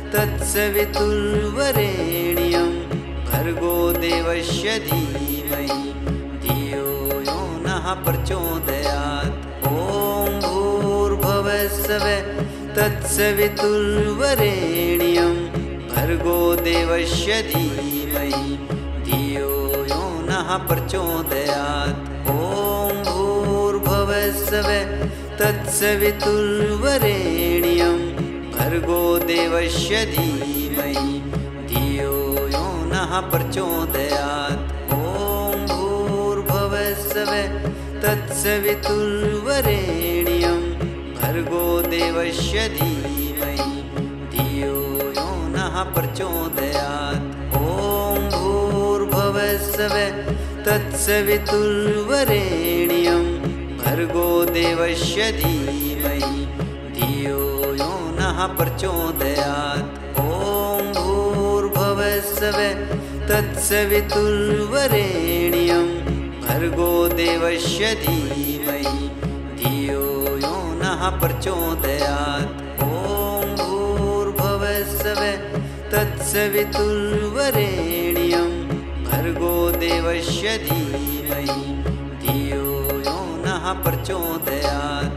तत्सवितुर्वरेण्यं भर्गो देवस्य धीमहि धियो यो नः प्रचोदयात्। ॐ भूर्भुवस्सुवः तत्सवितुर्वरेण्यं भर्गो देवस्य धीमहि धियो यो नः प्रचोदयात्। ॐ भूर्भुवस्सुवः तत्सवितुर्वरेण्यं भर्गो देवस्य धीमहि धियो यो नः प्रचोदयात्। ॐ भूर्भुवस्सुवः तत्सवितुर्वरेण्यं भर्गो देवस्य धीमहि धियो यो नः प्रचोदयात्। ॐ भूर्भुवस्सुवः तत्सवितुर्वरेण्यं भर्गो देवस्य धीमहि धियो यो नः प्रचोदयात्। ॐ भूर्भुवस्सुवः तत्सवितुर्वरेण्यं भर्गो देवस्य धीमहि धियो यो नः प्रचोदयात्। ॐ भूर्भुवस्सुवः तत्सवितुर्वरेण्यं भर्गो देवस्य धीमहि धियो यो नः प्रचोदयात्।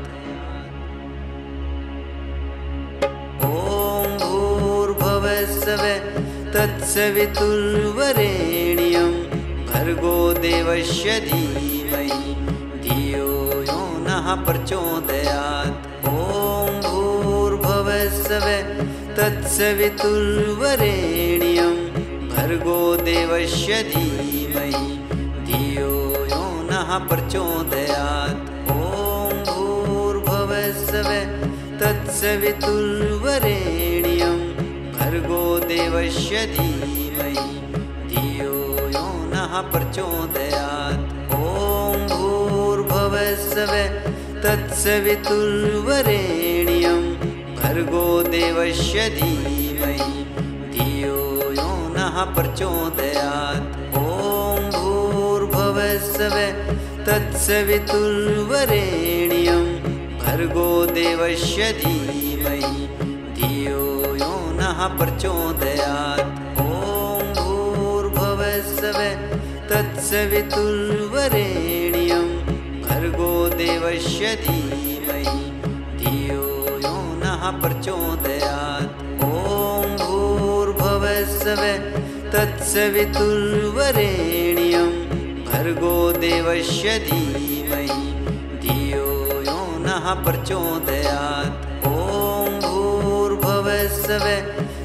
ॐ भूर्भुवस्सुवः तत्सवितुर्वरेण्यं भर्गो देवस्य धीमहि धियो यो नः प्रचोदयात्। ॐ भूर्भुवस्सुवः तत्सवितुर्वरेण्यं भर्गो देवस्य धीमहि धियो यो नः प्रचोदयात्। ॐ भूर्भुवस्सुवः तत्सवितुर्वरेण्यं भर्गो देवस्य धीमहि धियो यो नः प्रचोदयात्। ॐ भूर्भुवस्सुवः तत्सवितुर्वरेण्यं भर्गो देवस्य धीमहि धियो यो नः प्रचोदयात्। ॐ भूर्भुवस्सुवः तत्सवितुर्वरेण्यं भर्गो देवस्य धीमहि धियो यो नः प्रचोदयात्। ॐ भूर्भुवस्सुवः तत्सवितुर्वरेण्यं भर्गो देवस्य धीमहि धियो यो नः प्रचोदयात्। ॐ भूर्भुवस्सुवः तत्सवितुर्वरेण्यं भर्गो देवस्य धीमहि धियो यो नः प्रचोदयात्। ॐ भूर्भुवस्सुवः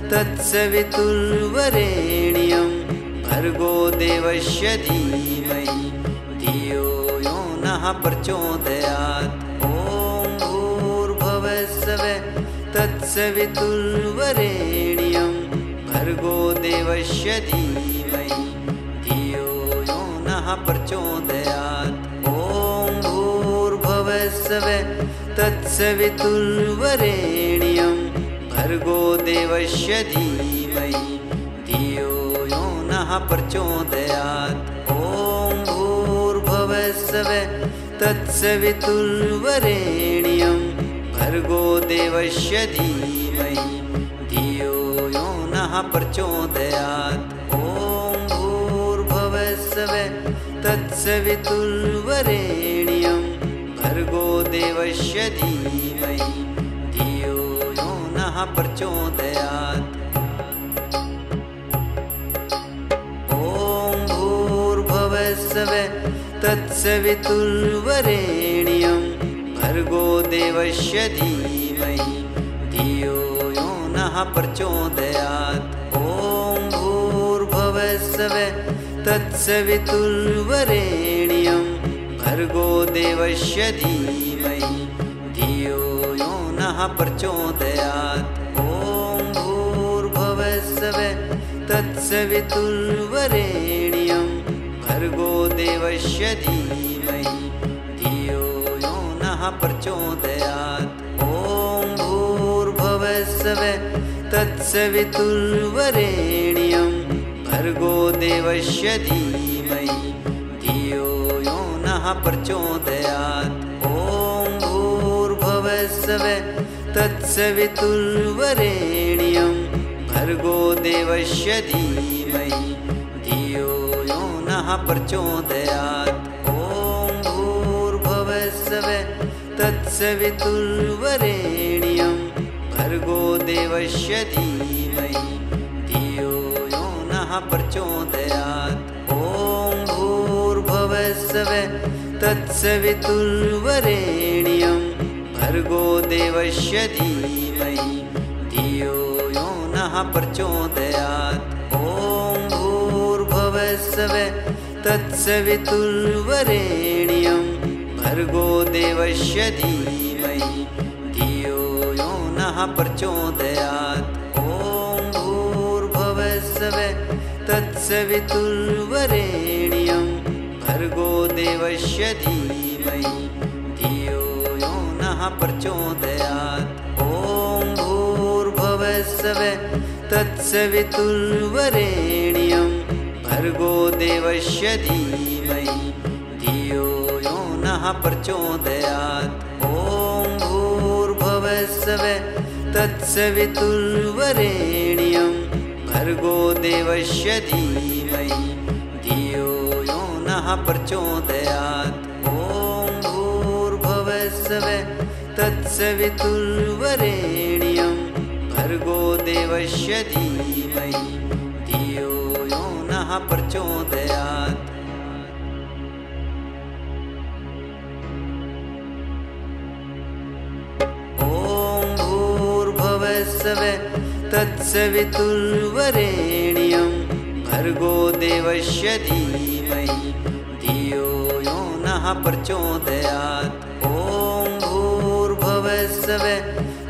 तत्सवितुर्वरेण्यं भर्गो देवस्य धीमहि धियो यो नः प्रचोदयात्। ॐ भूर्भुवस्सुवः तत्सवितुर्वरेण्यं भर्गो देवस्य धीमहि धियो यो नः प्रचोदयात्। ॐ भूर्भुवस्सुवः तत्सवितुर्वरेण्यं भर्गो देवस्य धीमहि धियो यो नः प्रचोदयात्। ॐ भूर्भुवस्सुवः तत्सवितुर्वरेण्यं भर्गो देवस्य धीमहि धियो यो नः प्रचोदयात्। ॐ भूर्भुवस्सुवः तत्सवितुर्वरेण्यं भर्गो देवस्य धीमहि धियो यो नः प्रचोदयात्। ॐ भूर्भुवस्सुवः तत्सवितुर्वरेण्यं भर्गो देवस्य धीमहि धियो यो नः प्रचोदयात्। ॐ भूर्भुवस्सुवः तत्सवितुर्वरेण्यं भर्गो देवस्य धीमहि धियो यो नः प्रचोदयात्। ॐ भूर्भुवस्सुवः भूर्भुवस्सुवः तत्सवितुर्वरेण्यं भर्गो देवस्य धीमहि धियो यो नः प्रचोदयात्। ॐ भूर्भुवस्सुवः तत्सवितुर्वरेण्यं भर्गो देवस्य धीमहि धियो यो नः प्रचोदयात्। ॐ भूर्भुवस्सुवः तत्सवितुर्वरेण्यं भर्गो देवस्य धीमहि धियो यो नः प्रचोदयात्। ॐ भूर्भुवस्सुवः तत्सवितुर्वरेण्यं भर्गो देवस्य धीमहि धियो यो नः प्रचोदयात्। ॐ भूर्भुवस्सुवः तत्सवितुर्वरेण्यं भर्गो देवस्य धीमहि धियो यो नः प्रचोदयात्। ॐ भूर्भुवस्सुवः तत्सवितुर्वरेण्यं भर्गो देवस्य धीमहि धियो यो नः प्रचोदयात्। ॐ भूर्भुवस्सुवः तत्सवितुर्वरेण्यं भर्गो देवस्य धीमहि धियो यो नः प्रचोदयात्। ॐ भूर्भुवस्सुवः तत्सवितुर्वरेण्यं भर्गो देवस्य धीमहि धियो यो नः प्रचोदयात्। ॐ भूर्भुवस्सुवः तत्सवितुर्वरेण्यं भर्गो देवस्य धीमहि धियो यो नः प्रचोदयात्। ॐ भूर्भुवस्सुवः तत्सवितुर्वरेण्यं भर्गो देवस्य धीमहि धियो यो नः प्रचोदयात्। ॐ भूर्भुवस्सुवः तत्सवितुर्वरेण्यं भर्गो देवस्य धीमहि धियो यो नः प्रचोदयात्। ॐ भूर्भुवस्सुवः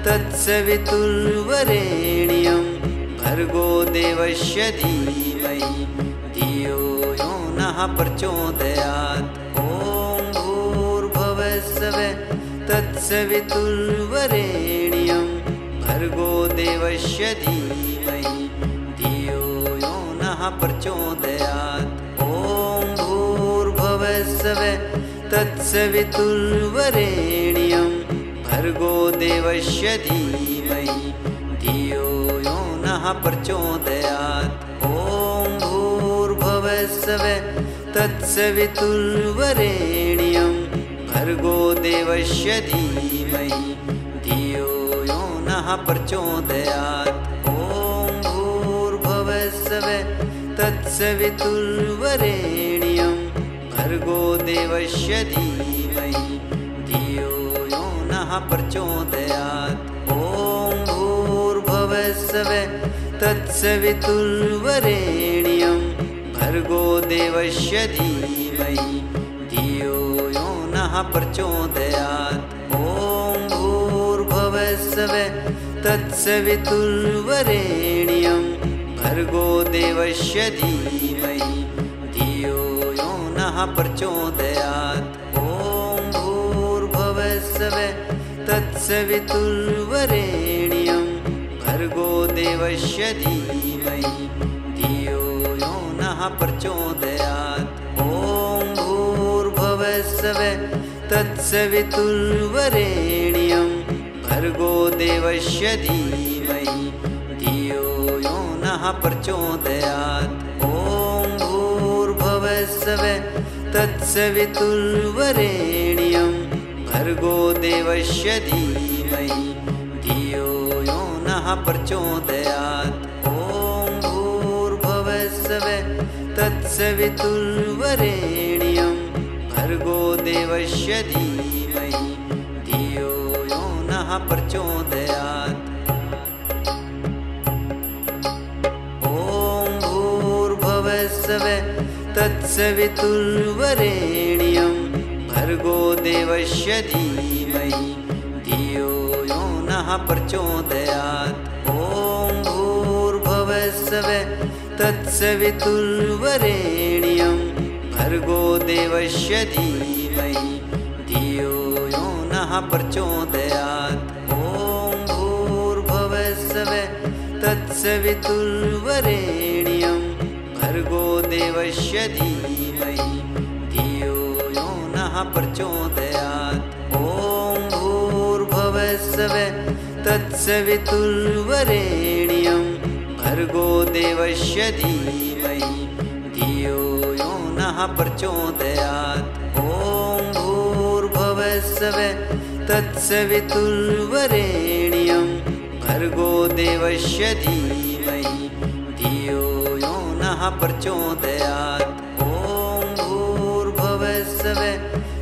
तत्सवितुर्वरेण्यं भर्गो देवस्य धीमहि धियो यो नः प्रचोदयात्। ॐ भूर्भुवस्सुवः तत्सवितुर्वरेण्यं भर्गो देवस्य धीमहि धियो यो नः प्रचोदयात्। ॐ भूर्भुवस्सुवः तत्सवितुर्वरेण्यं भर्गो देवस्य धीमहि धियो यो नः प्रचोदयात्। ॐ भूर्भुवस्सुवः तत्सवितुर्वरेण्यं भर्गो देवस्य धीमहि धियो यो नः प्रचोदयात्। ॐ भूर्भुवस्सुवः तत्सवितुर्वरेण्यं भर्गो देवस्य धीमहि धियो यो नः प्रचोदयात्। ॐ भूर्भुवस्सुवः तत्सवितुर्वरेण्यं भर्गो देवस्य धीमहि धियो यो नः प्रचोदयात्। ॐ भूर्भुवस्सुवः तत्सवितुर्वरेण्यं भर्गो देवस्य धीमहि धियो यो नः प्रचोदयात्। ॐ भूर्भुवस्सुवः तत्सवितुर्वरेण्यं भर्गो देवस्य धीमहि धियो यो नः प्रचोदयात्। ॐ भूर्भुवस्सुवः तत्सवितुर्वरेण्यं भर्गो देवस्य धीमहि धियो यो नः प्रचोदयात्। ॐ भूर्भुवस्सुवः तत्सवितुर्वरेण्यं भर्गो देवस्य धीमहि धियो यो नः प्रचोदयात्। ॐ भूर्भुवस्सुवः तत्सवितुर्वरेण्यं भर्गो देवस्य धीमहि धियो यो नः प्रचोदयात्। ॐ भूर्भुवस्सुवः तत्सवितुर्वरेण्यं भर्गो देवस्य धीमहि धियो यो नः प्रचोदयात्। ॐ भूर्भुवस्सुवः तत्सवितुर्वरेण्यं भर्गो देवस्य धीमहि धियो यो नः प्रचोदयात्। ॐ भूर्भुवस्सुवः तत्सवितुर्वरेण्यं भर्गो देवस्य धीमहि धियो यो नः प्रचोदयात्। ॐ भूर्भुवस्सुवः तत्सवितुर्वरेण्यं भर्गो देवस्य धीमहि धियो यो नः प्रचोदयात्। ॐ भूर्भुवस्सुवः तत्सवितुर्वरेण्यं भर्गो देवस्य धीमहि धियो यो नः प्रचोदयात्। ॐ भूर्भुवस्सुवः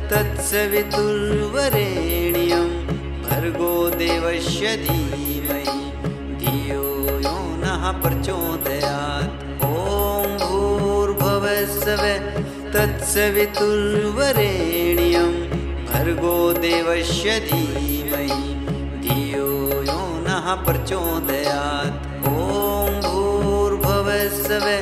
तत्सवितुर्वरेण्यं भर्गो देवस्य धीमहि धियो यो नः प्रचोदयात्। ॐ भूर्भुवस्सुवः तत्सवितुर्वरेण्यं भर्गो देवस्य धीमहि धियो यो नः प्रचोदयात्। ॐ भूर्भुवस्सुवः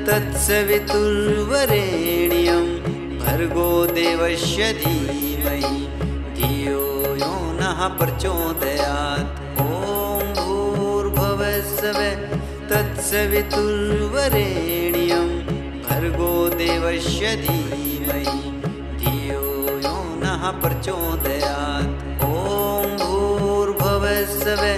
तत्सवितुर्वरेण्यं भर्गो देवस्य धीमहि धियो यो नः प्रचोदयात्। ॐ भूर्भुवस्सुवः तत्सवितुर्वरेण्यं भर्गो देवस्य धीमहि धियो यो नः प्रचोदयात्। ॐ भूर्भुवस्सुवः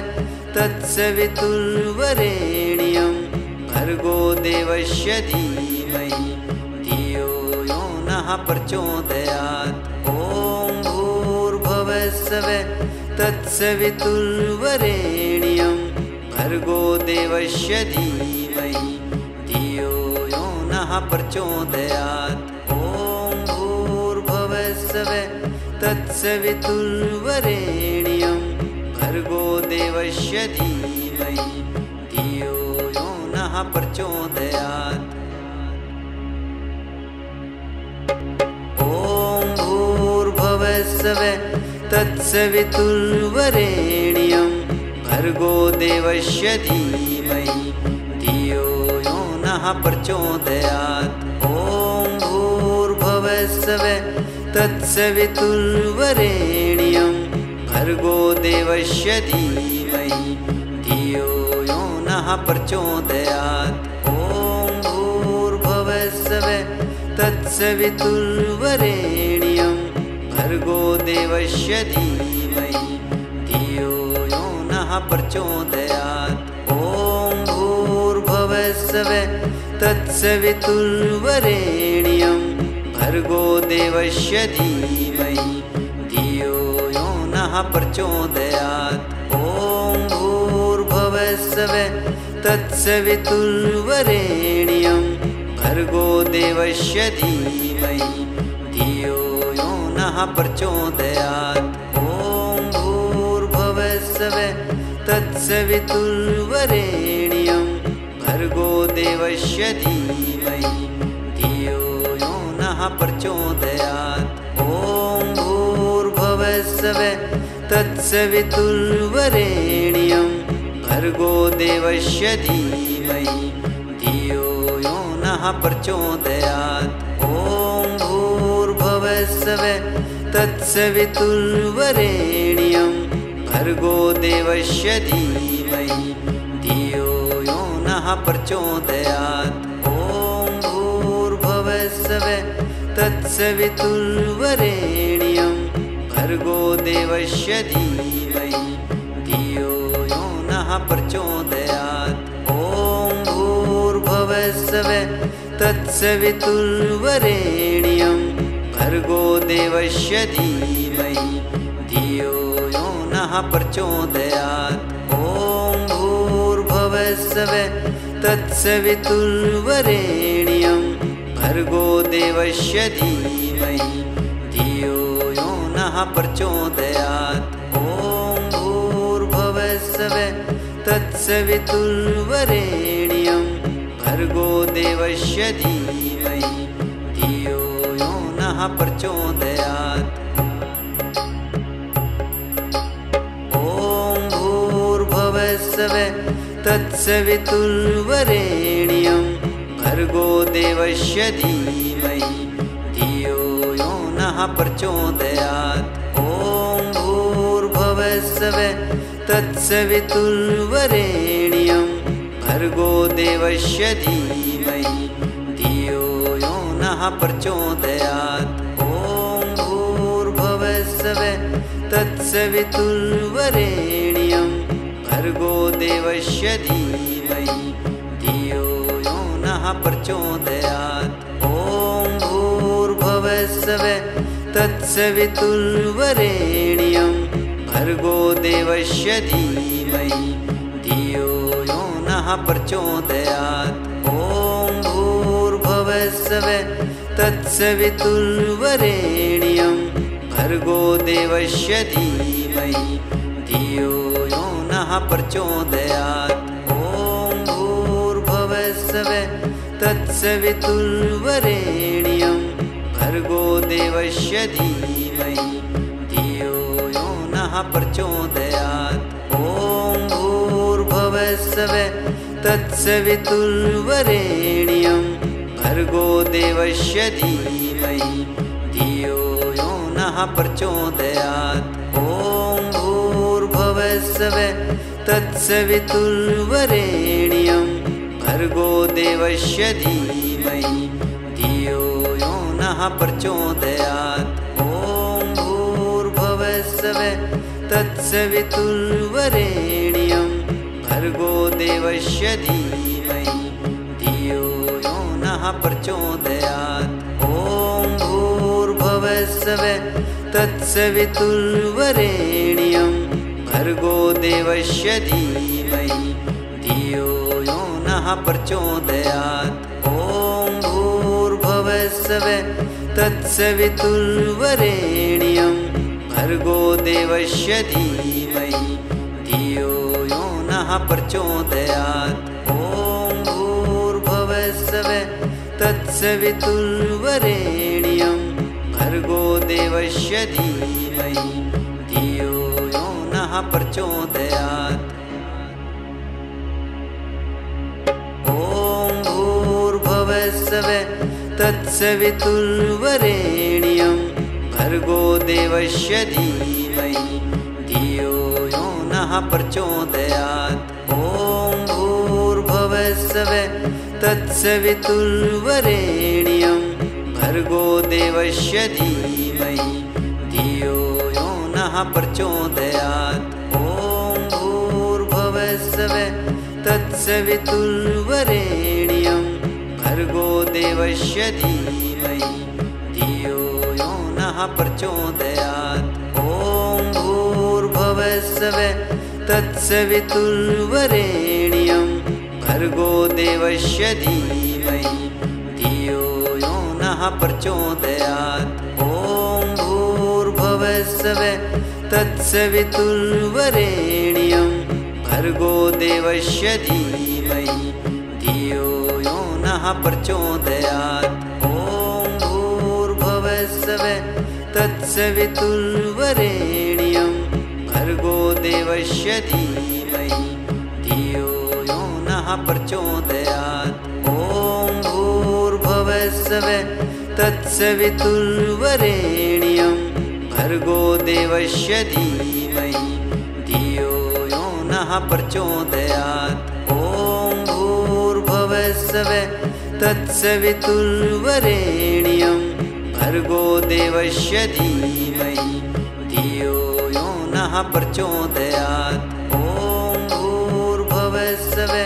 तत्सवितुर्वरेण्यं भर्गो देवस्य धीमहि धियो यो नः प्रचोदयात्। ॐ भूर्भुवस्सुवः तत्सवितुर्वरेण्यं भर्गो देवस्य धीमहि धियो यो नः प्रचोदयात्। ॐ भूर्भुवस्सुवः तत्सवितुर्वरेण्यं भर्गो देवस्य धीमहि धियो यो नः प्रचोदयात्। ॐ भूर्भुवस्सुवः तत्सवितुर्वरेण्यं भर्गो देवस्य धीमहि धियो यो नः प्रचोदयात्। ॐ भूर्भुवस्सुवः तत्सवितुर्वरेण्यं भर्गो देवस्य धीमहि धियो यो नः प्रचोदयात्। ॐ भूर्भुवस्सुवः तत्सवितुर्वरेण्यं भर्गो देवस्य धीमहि धियो यो नः प्रचोदयात्। ॐ भूर्भुवस्सुवः तत्सवितुर्वरेण्यं भर्गो देवस्य धीमहि धियो यो नः प्रचोदयात्। ॐ भूर्भुवस्सुवः तत्सवितुर्वरेण्यं भर्गो देवस्य धीमहि धियो यो नः प्रचोदयात्। ॐ भूर्भुवस्सुवः तत्सवितुर्वरेण्यं भर्गो देवस्य धीमहि धियो यो नः प्रचोदयात्। ॐ भूर्भुवस्सुवः तत्सवितुर्वरेण्यं भर्गो देवस्य धीमहि धियो यो नः प्रचोदयात्। ॐ भूर्भुवस्सुवः तत्सवितुर्वरेण्यं भर्गो देवस्य धीमहि धियो यो नः प्रचोदयात्। ॐ भूर्भुवस्सुवः तत्सवितुर्वरेण्यं भर्गो देवस्य धीमहि धियो यो नः प्रचोदयात्। ॐ भूर्भुवस्सुवः तत्सवितुर्वरेण्यं भर्गो देवस्य धीमहि धियो यो नः प्रचोदयात्। ॐ भूर्भुवस्सुवः तत्सवितुर्वरेण्यं भर्गो देवस्य धीमहि धियो यो नः प्रचोदयात्। ॐ भूर्भुवस्सुवः तत्सवितुर्वरेण्यं भर्गो देवस्य धीमहि धियो यो नः प्रचोदयात्। ॐ भूर्भुवस्सुवः तत्सवितुर्वरेण्यं भर्गो देवस्य धीमहि धियो यो नः प्रचोदयात्। ॐ भूर्भुवस्सुवः तत्सवितुर्वरेण्यं भर्गो देवस्य धीमहि धियो यो नः प्रचोदयात्। ॐ भूर्भुवस्सुवः तत्सवितुर्वरेण्यं भर्गो देवस्य धीमहि धियो यो नः प्रचोदयात्। ॐ भूर्भुवस्सुवः तत्सवितुर्वरेण्यं भर्गो देवस्य धीमहि धियो यो नः प्रचोदयात्। ॐ भूर्भुवस्सुवः तत्सवितुर्वरेण्यं भर्गो देवस्य धीमहि धियो यो नः प्रचोदयात्। ॐ भूर्भुवस्सुवः तत्सवितुर्वरेण्यं भर्गो देवस्य धीमहि धियो यो नः प्रचोदयात्। ॐ भूर्भुवस्सुवः तत्सवितुर्वरेण्यं भर्गो देवस्य धीमहि धियो यो नः प्रचोदयात्। ॐ भूर्भुवस्सुवः तत्सवितुर्वरेण्यं भर्गो देवस्य धीमहि धियो यो नः प्रचोदयात्। ॐ भूर्भुवस्सुवः तत्सवितुर्वरेण्यं भर्गो देवस्य धीमहि धियो यो नः प्रचोदयात्। ॐ भूर्भुवस्सुवः तत्सवितुर्वरेण्यं भर्गो देवस्य धीमहि धियो यो नः प्रचोदयात्। ॐ भूर्भुवस्सुवः तत्सवितुर्वरेण्यं भर्गो देवस्य धीमहि धियो यो नः प्रचोदयात्। ॐ भूर्भुवस्सुवः तत्सवितुर्वरेण्यं भर्गो देवस्य धीमहि धियो यो नः प्रचोदयात्। ॐ भूर्भुवस्सुवः तत्सवितुर्वरेण्यं भर्गो देवस्य धीमहि धियो यो नः प्रचोदयात्। ॐ भूर्भुवस्सुवः तत्सवितुर्वरेण्यं भर्गो देवस्य धीमहि धियो यो नः प्रचोदयात्। ॐ भूर्भुवस्सुवः तत्सवितुर्वरेण्यं भर्गो देवस्य धीमहि धियो यो नः प्रचोदयात्। ॐ भूर्भुवस्सुवः तत्सवितुर्वरेण्यं भर्गो देवस्य धीमहि धियो यो नः प्रचोदयात्। ॐ भूर्भुवस्सुवः तत्सवितुर्वरेण्यं भर्गो देवस्य धीमहि धियो यो नः प्रचोदयात्। ॐ भूर्भुवस्सुवः तत्सवितुर्वरेण्यं भर्गो देवस्य धीमहि धियो यो नः प्रचोदयात्। ॐ भूर्भुवस्सुवः तत्सवितुर्वरेण्यं भर्गो देवस्य धीमहि धियो यो नः प्रचोदयात्। ॐ भूर्भुवस्सुवः तत्सवितुर्वरेण्यं भर्गो देवस्य धीमहि धियो यो नः प्रचोदयात्। ॐ भूर्भुवस्सुवः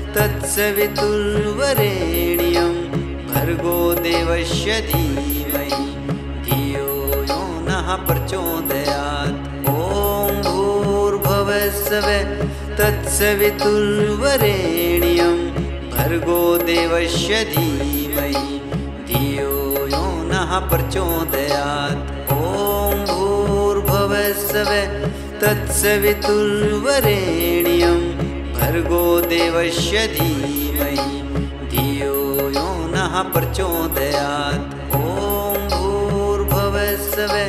तत्सवितुर्वरेण्यं भर्गो देवस्य धीमहि धियो यो नः प्रचोदयात्। ॐ भूर्भुवस्सुवः तत्सवितुर्वरेण्यं भर्गो देवस्य धीमहि धियो यो नः प्रचोदयात्। ॐ भूर्भुवस्सुवः तत्सवितुर्वरेण्यं भर्गो देवस्य धीमहि धियो यो नः प्रचोदयात्। ॐ भूर्भुवस्सुवः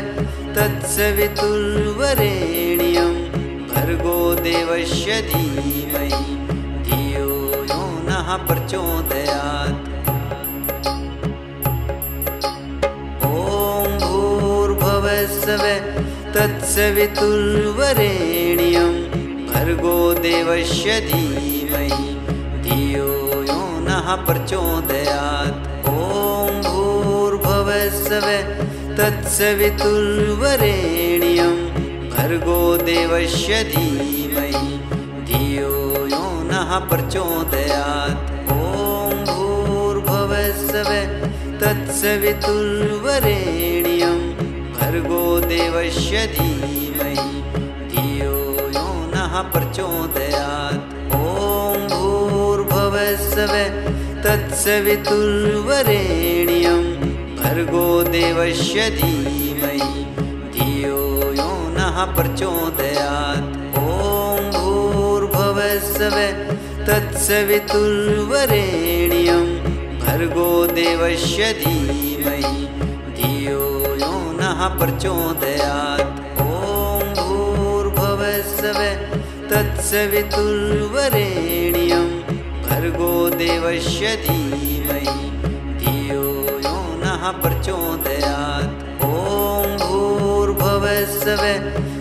तत्सवितुर्वरेण्यं भर्गो देवस्य धीमहि नः प्रचोदयात्। ॐ भूर्भुवस्सुवः तत्सवितुर्वरेण्यं भर्गो देवस्य धीमहि धियो यो नः प्रचोदयात्। ॐ भूर्भुवस्सुवः तत्सवितुर्वरेण्यं भर्गो देवस्य धीमहि धियो यो नः प्रचोदयात्। ॐ भूर्भुवस्सुवः तत्सवितुर्वरेण्यं भर्गो देवस्य धीमहि धियो यो नः प्रचोदयात्। ॐ भूर्भुवस्सुवः तत्सवितुर्वरेण्यं भर्गो देवस्य धीमहि धियो यो नः प्रचोदयात्। ॐ भूर्भुवस्सुवः तत्सवितुर्वरेण्यं भर्गो देवस्य धीमहि धियो यो नः प्रचोदयात्। ॐ भूर्भुवस्सुवः तत्सवितुर्वरेण्यं भर्गो देवस्य धीमहि धियो यो नः प्रचोदयात्। ॐ भूर्भुवस्सुवः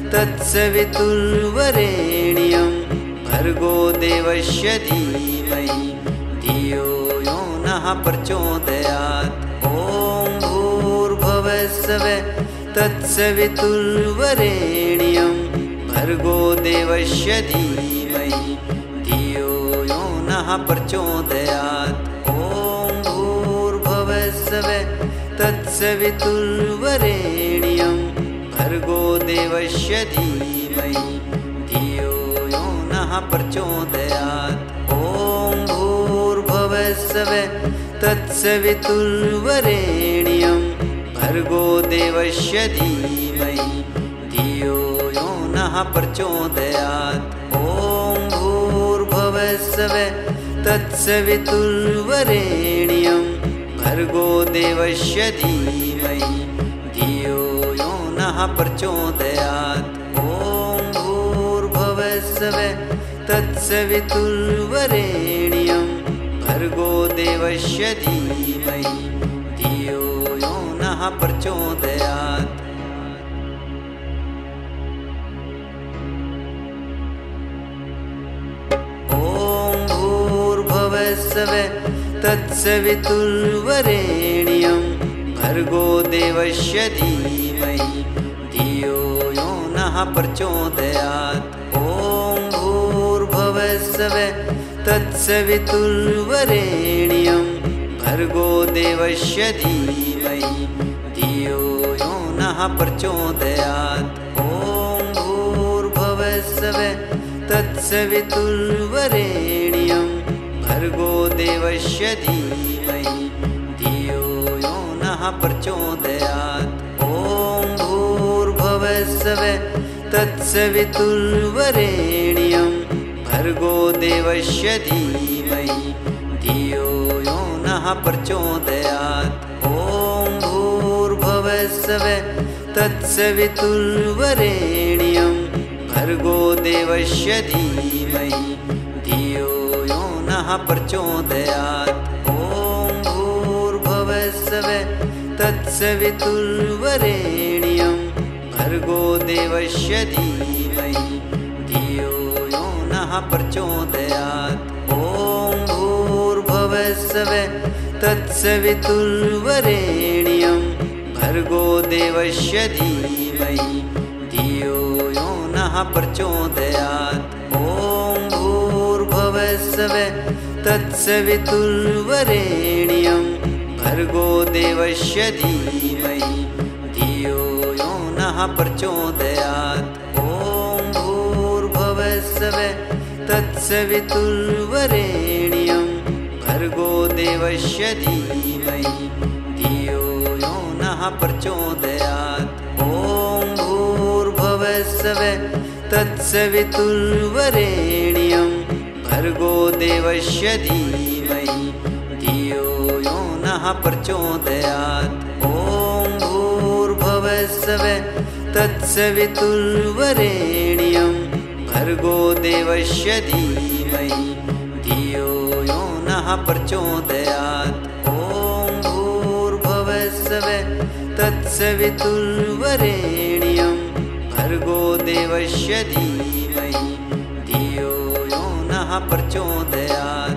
तत्सवितुर्वरेण्यं भर्गो देवस्य धीमहि धियो यो नः प्रचोदयात्। ॐ भूर्भुवस्सुवः तत्सवितुर्वरेण्यं भर्गो देवस्य धीमहि धियो यो नः प्रचोदयात्। ॐ भूर्भुवस्सुवः तत्सवितुर्वरेण्यं भर्गो देवस्य धीमहि धियो यो नः प्रचोदयात्। ॐ भूर्भुवस्सुवः तत्सवितुर्वरेण्यं भर्गो देवस्य धीमहि धियो यो नः प्रचोदयात्। ॐ भूर्भुवस्सुवः तत्सवितुर्वरेण्यं भर्गो देवस्य धीमहि धियो यो नः प्रचोदयात्। ॐ भूर्भुवस्सुवः तत्सवितुर्वरेण्यं भर्गो देवस्य धीमहि धियो यो नः प्रचोदयात्। ॐ भूर्भुवस्सुवः तत्सवितुर्वरेण्यं भर्गो देवस्य धीमहि धियो यो नः प्रचोदयात्। ॐ भूर्भुवस्सुवः तत्सवितुर्वरेण्यं भर्गो देवस्य धीमहि धियो यो नः प्रचोदयात्। ॐ भूर्भुवस्सुवः तत्सवितुर्वरेण्यं भर्गो देवस्य धीमहि धियो यो नः प्रचोदयात्। ॐ भूर्भुवस्सुवः तत्सवितुर्वरेण्यं भर्गो देवस्य धीमहि धियो यो नः प्रचोदयात्। ॐ भूर्भुवस्सुवः तत्सवितुर्वरेण्यं भर्गो देवस्य धीमहि धियो यो नः प्रचोदयात्। ॐ भूर्भुवस्सुवः तत्सवितुर्वरेण्यं भर्गो देवस्य धीमहि धियो यो नः प्रचोदयात्। ॐ भूर्भुवस्सुवः तत्सवितुर्वरेण्यं भर्गो देवस्य धीमहि धियो यो नः प्रचोदयात्। ॐ भूर्भुवस्सुवः तत्सवितुर्वरेण्यं भर्गो देवस्य धीमहि धियो यो नः प्रचोदयात्। ॐ भूर्भुवस्सुवः तत्सवितुर्वरेण्यं भर्गो देवस्य धीमहि धियो यो नः प्रचोदयात्। ॐ भूर्भुवस्सुवः तत्सवितुर्वरेण्यं भर्गो देवस्य धीमहि धियो यो नः प्रचोदयात्। ॐ भूर्भुवस्सुवः तत्सवितुर्वरेण्यं भर्गो देवस्य धीमहि धियो यो नः नः प्रचोदयात्। ॐ भूर्भुवस्सुवः तत्सवितुर्वरेण्यं भर्गो देवस्य धीमहि धियो यो नः प्रचोदयात्।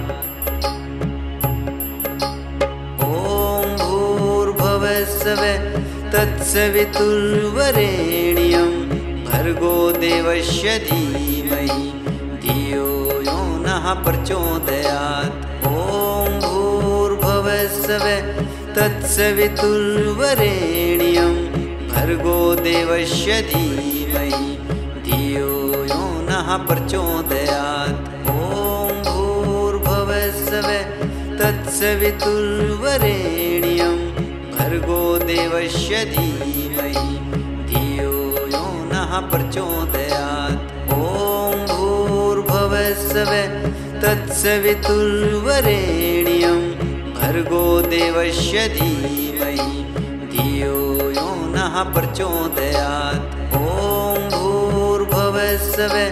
ॐ भूर्भुवस्सुवः तत्सवितुर्वरेण्यं भर्गो देवस्य धीमहि धियो यो नः प्रचोदयात्। ॐ भूर्भुवस्सुवः तत्सवितुर्वरेण्यं भर्गो देवस्य धीमहि धियो यो नः प्रचोदयात्। ॐ भूर्भुवस्सुवः तत्सवितुर्वरेण्यं भर्गो देवस्य धीमहि धियो यो नः प्रचोदयात्। ॐ भूर्भुवस्सुवः तत्सवितुर्वरेण्यं भर्गो देवस्य धीमहि धियो यो नः प्रचोदयात्। ॐ भूर्भुवस्सुवः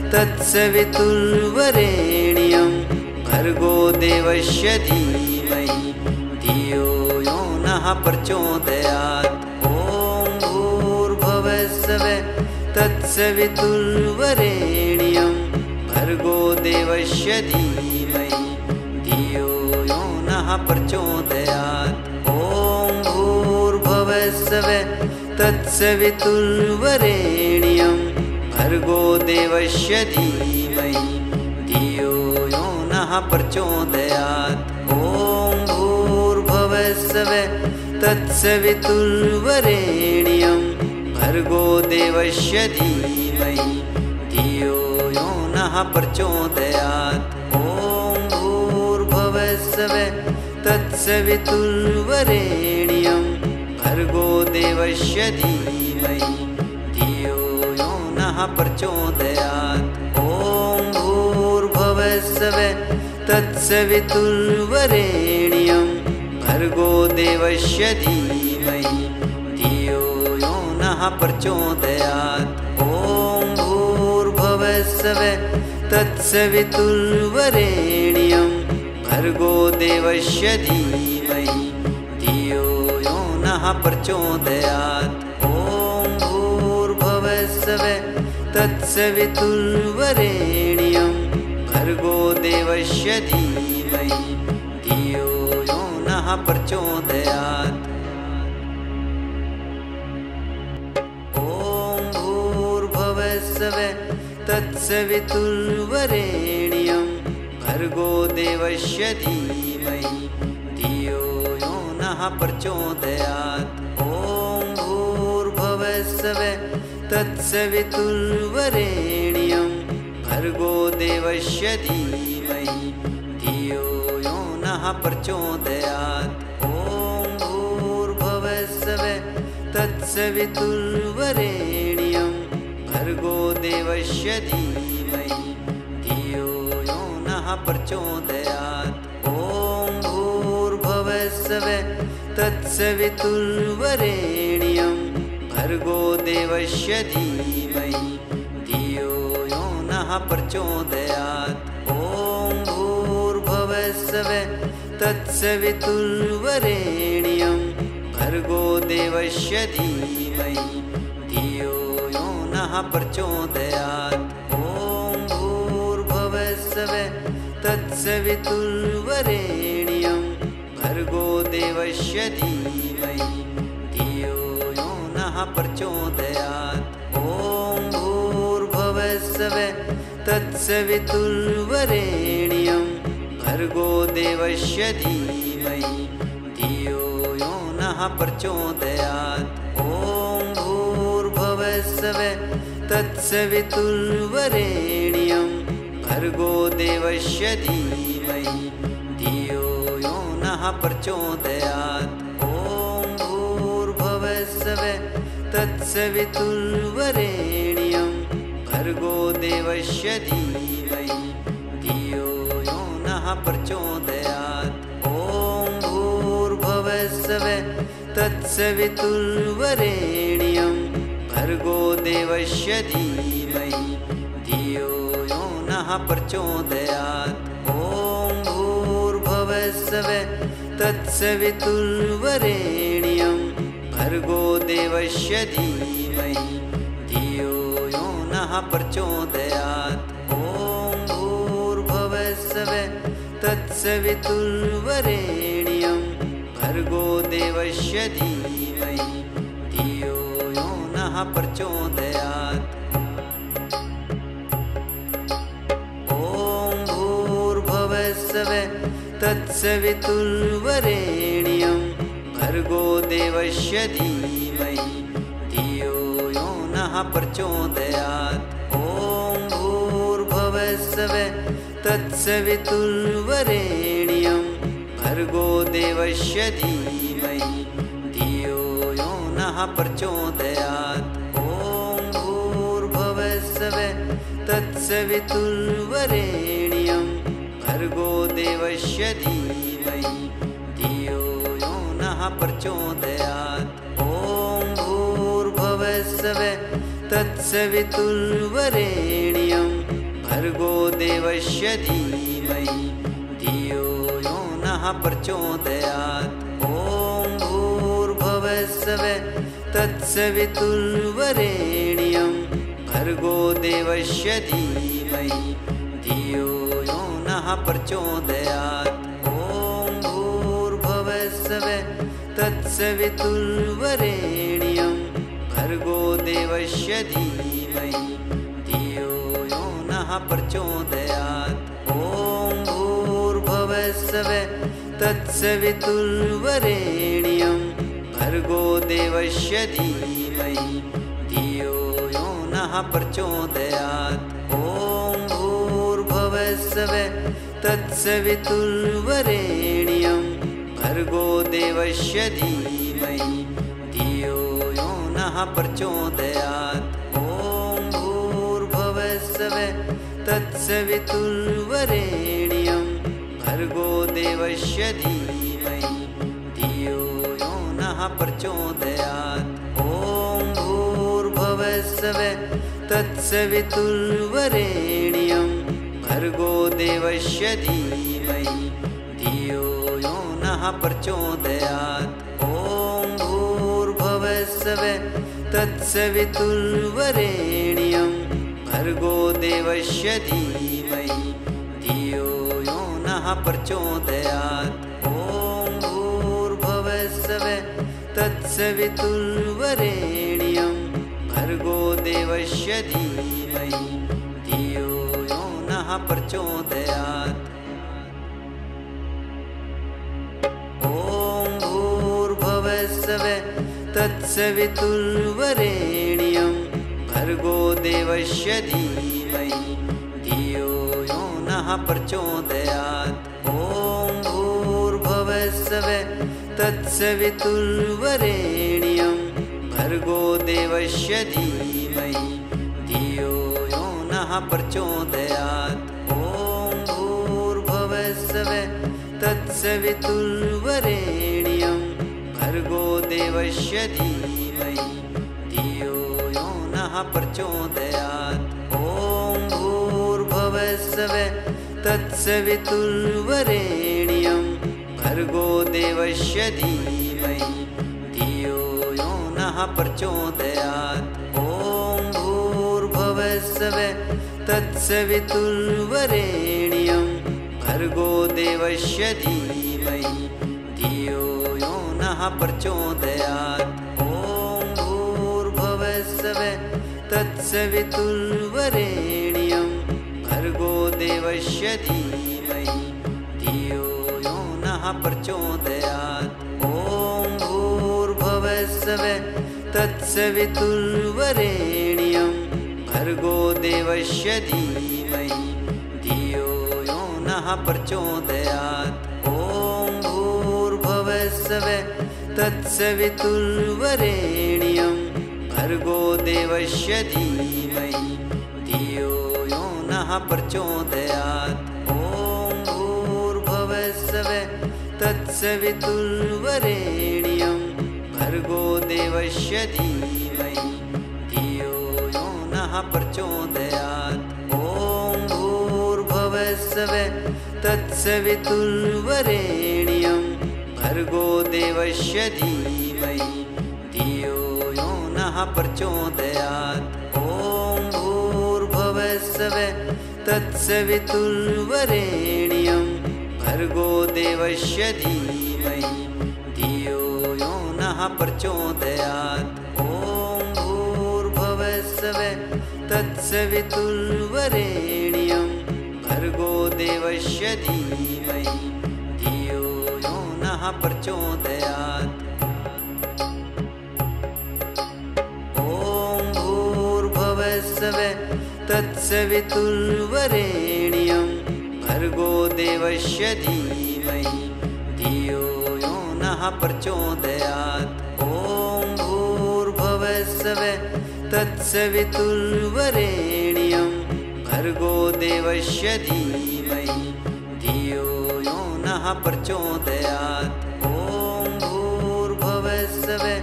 तत्सवितुर्वरेण्यं भर्गो देवस्य धीमहि धियो यो नः प्रचोदयात्। ॐ भूर्भुवस्सुवः तत्सवितुर्वरेण्यं भर्गो देवस्य धीमहि धियो यो नः प्रचोदयात्। ॐ भूर्भुवस्सुवः तत्सवितुर्वरेण्यं भर्गो देवस्य धीमहि धियो यो नः प्रचोदयात्। ॐ भूर्भुवस्सुवः तत्सवितुर्वरेण्यं भर्गो देवस्य धीमहि धियो यो नः प्रचोदयात्। ॐ भूर्भुवस्सुवः तत्सवितुर्वरेण्यं भर्गो देवस्य धीमहि धियो यो नः प्रचोदयात्। ॐ भूर्भुवस्सुवः तत्सवितुर्वरेण्यं भर्गो देवस्य धीमहि धियो यो नः प्रचोदयात्। ॐ भूर्भुवस्सुवः तत्सवितुर्वरेण्यं भर्गो देवस्य धीमहि धियो यो नः प्रचोदयात्। ॐ भूर्भुवस्सुवः तत्सवितुर्वरेण्यं भर्गो देवस्य धीमहि धियो यो नः प्रचोदयात्। ॐ भूर्भुवस्सुवः तत्सवितुर्वरेण्यं भर्गो देवस्य धीमहि धियो यो नः प्रचोदयात्। ॐ भूर्भुवस्सुवः तत्सवितुर्वरेण्यं भर्गो देवस्य धीमहि धियो यो नः प्रचोदयात्। ॐ भूर्भुवस्सुवः तत्सवितुर्वरेण्यं भर्गो देवस्य धीमहि धियो यो नः प्रचोदयात्। ॐ भूर्भुवस्सुवः तत्सवितुर्वरेण्यं भर्गो देवस्य धीमहि धियो यो नः प्रचोदयात्। ॐ भूर्भुवस्सुवः तत्सवितुर्वरेण्यं भर्गो देवस्य धीमहि धियो यो नः प्रचोदयात्। ॐ भूर्भुवस्सुवः तत्सवितुर्वरेण्यं भर्गो देवस्य धीमहि धियो यो नः प्रचोदयात्। ॐ भूर्भुवस्सुवः तत्सवितुर्वरेण्यं भर्गो देवस्य धीमहि धियो यो नः प्रचोदयात्। ॐ भूर्भुवस्सुवः तत्सवितुर्वरेण्यं भर्गो देवस्य धीमहि धियो यो नः प्रचोदयात्। ॐ भूर्भुवस्सुवः तत्सवितुर्वरेण्यं भर्गो देवस्य धीमहि धियो यो नः प्रचोदयात्। ॐ भूर्भुवस्सुवः तत्सवितुर्वरेण्यं भर्गो देवस्य धीमहि धियो यो नः प्रचोदयात्। ॐ भूर्भुवस्सुवः तत्सवितुर्वरेण्यं भर्गो देवस्य धीमहि धियो यो नः प्रचोदयात्। ॐ भूर्भुवस्सुवः तत्सवितुर्वरेण्यं भर्गो देवस्य धीमहि धियो यो नः प्रचोदयात्। ॐ भूर्भुवस्सुवः तत्सवितुर्वरेण्यं भर्गो देवस्य धीमहि धियो यो नः प्रचोदयात्। ॐ भूर्भुवस्सुवः तत्सवितुर्वरेण्यं भर्गो देवस्य धीमहि धियो यो नः प्रचोदयात्। ॐ भूर्भुवस्सुवः तत्सवितुर्वरेण्यं भर्गो देवस्य धीमहि धियो यो नः प्रचोदयात्। ॐ भूर्भुवस्सुवः तत्सवितुर्वरेण्यं भर्गो देवस्य धीमहि धियो यो नः प्रचोदयात्। ॐ भूर्भुवस्सुवः तत्सवितुर्वरेण्यं भर्गो देवस्य धीमहि धियो यो नः प्रचोदयात्। ॐ भूर्भुवस्सुवः तत्सवितुर्वरेण्यं भर्गो देवस्य धीमहि धियो यो नः प्रचोदयात्। ॐ भूर्भुवस्सुवः तत्सवितुर्वरेण्यं भर्गो देवस्य धीमहि धियो यो नः प्रचोदयात्। ॐ भूर्भुवस्सुवः तत्सवितुर्वरेण्यं भर्गो देवस्य धीमहि धियो यो नः प्रचोदयात्। ॐ भूर्भुवस्सुवः तत्सवितुर्वरेण्यं भर्गो देवस्य धीमहि धियो यो नः प्रचोदयात्। ॐ भूर्भुवस्सुवः तत्सवितुर्वरेण्यं भर्गो देवस्य धीमहि धियो यो नः प्रचोदयात्। ॐ भूर्भुवस्सुवः तत्सवितुर्वरेण्यं भर्गो देवस्य धीमहि धियो यो नः प्रचोदयात्। ॐ भूर्भुवस्सुवः तत्सवितुर्वरेण्यं भर्गो देवस्य धीमहि धियो यो नः प्रचोदयात्। ॐ भूर्भुवस्सुवः तत्सवितुर्वरेण्यं भर्गो देवस्य धीमहि धियो यो नः प्रचोदयात्। ॐ भूर्भुवस्सुवः तत्सवितुर्वरेण्यं भर्गो देवस्य धीमहि धियो यो नः प्रचोदयात्। ॐ भूर्भुवस्सुवः तत्सवितुर्वरेण्यं भर्गो देवस्य धीमहि धियो यो नः प्रचोदयात्। ॐ भूर्भुवस्सुवः तत्सवितुर्वरेण्यं भर्गो देवस्य धीमहि धियो यो नः प्रचोदयात्। ॐ भूर्भुवस्सुवः तत्सवितुर्वरेण्यं भर्गो देवस्य धीमहि धियो यो नः प्रचोदयात्। ॐ भूर्भुवस्सुवः तत्सवितुर्वरेण्यं भर्गो देवस्य धीमहि धियो यो नः प्रचोदयात्। ॐ भूर्भुवस्सुवः तत्सवितुर्वरेण्यं भर्गो देवस्य धीमहि धियो यो नः प्रचोदयात्। ॐ भूर्भुवस्सुवः तत्सवितुर्वरेण्यं भर्गो देवस्य धीमहि धियो यो नः प्रचोदयात्। ॐ भूर्भुवस्सुवः तत्सवितुर्वरेण्यं भर्गो देवस्य धीमहि धियो यो नः प्रचोदयात्। ॐ भूर्भुवस्सुवः तत्सवितुर्वरेण्यं भर्गो देवस्य धीमहि धियो यो नः प्रचोदयात्। ॐ भूर्भुवः स्वः तत्सवितुर्वरेण्यं भर्गो देवस्य धीमहि धियो यो नः प्रचोदयात्। ॐ भूर्भुवः स्वः तत्सवितुर्वरेण्यं भर्गो देवस्य धीमहि धियो यो नः प्रचोदयात्। ॐ भूर्भुवः स्वः तत्सवितुर्वरेण्यं भर्गो देवस्य धीमहि धियो यो नः प्रचोदयात्। ॐ भूर्भुवः स्वः तत्सवितुर्वरेण्यं भर्गो देवस्य धीमहि धियो यो नः प्रचोदयात्। ॐ भूर्भुवः स्वः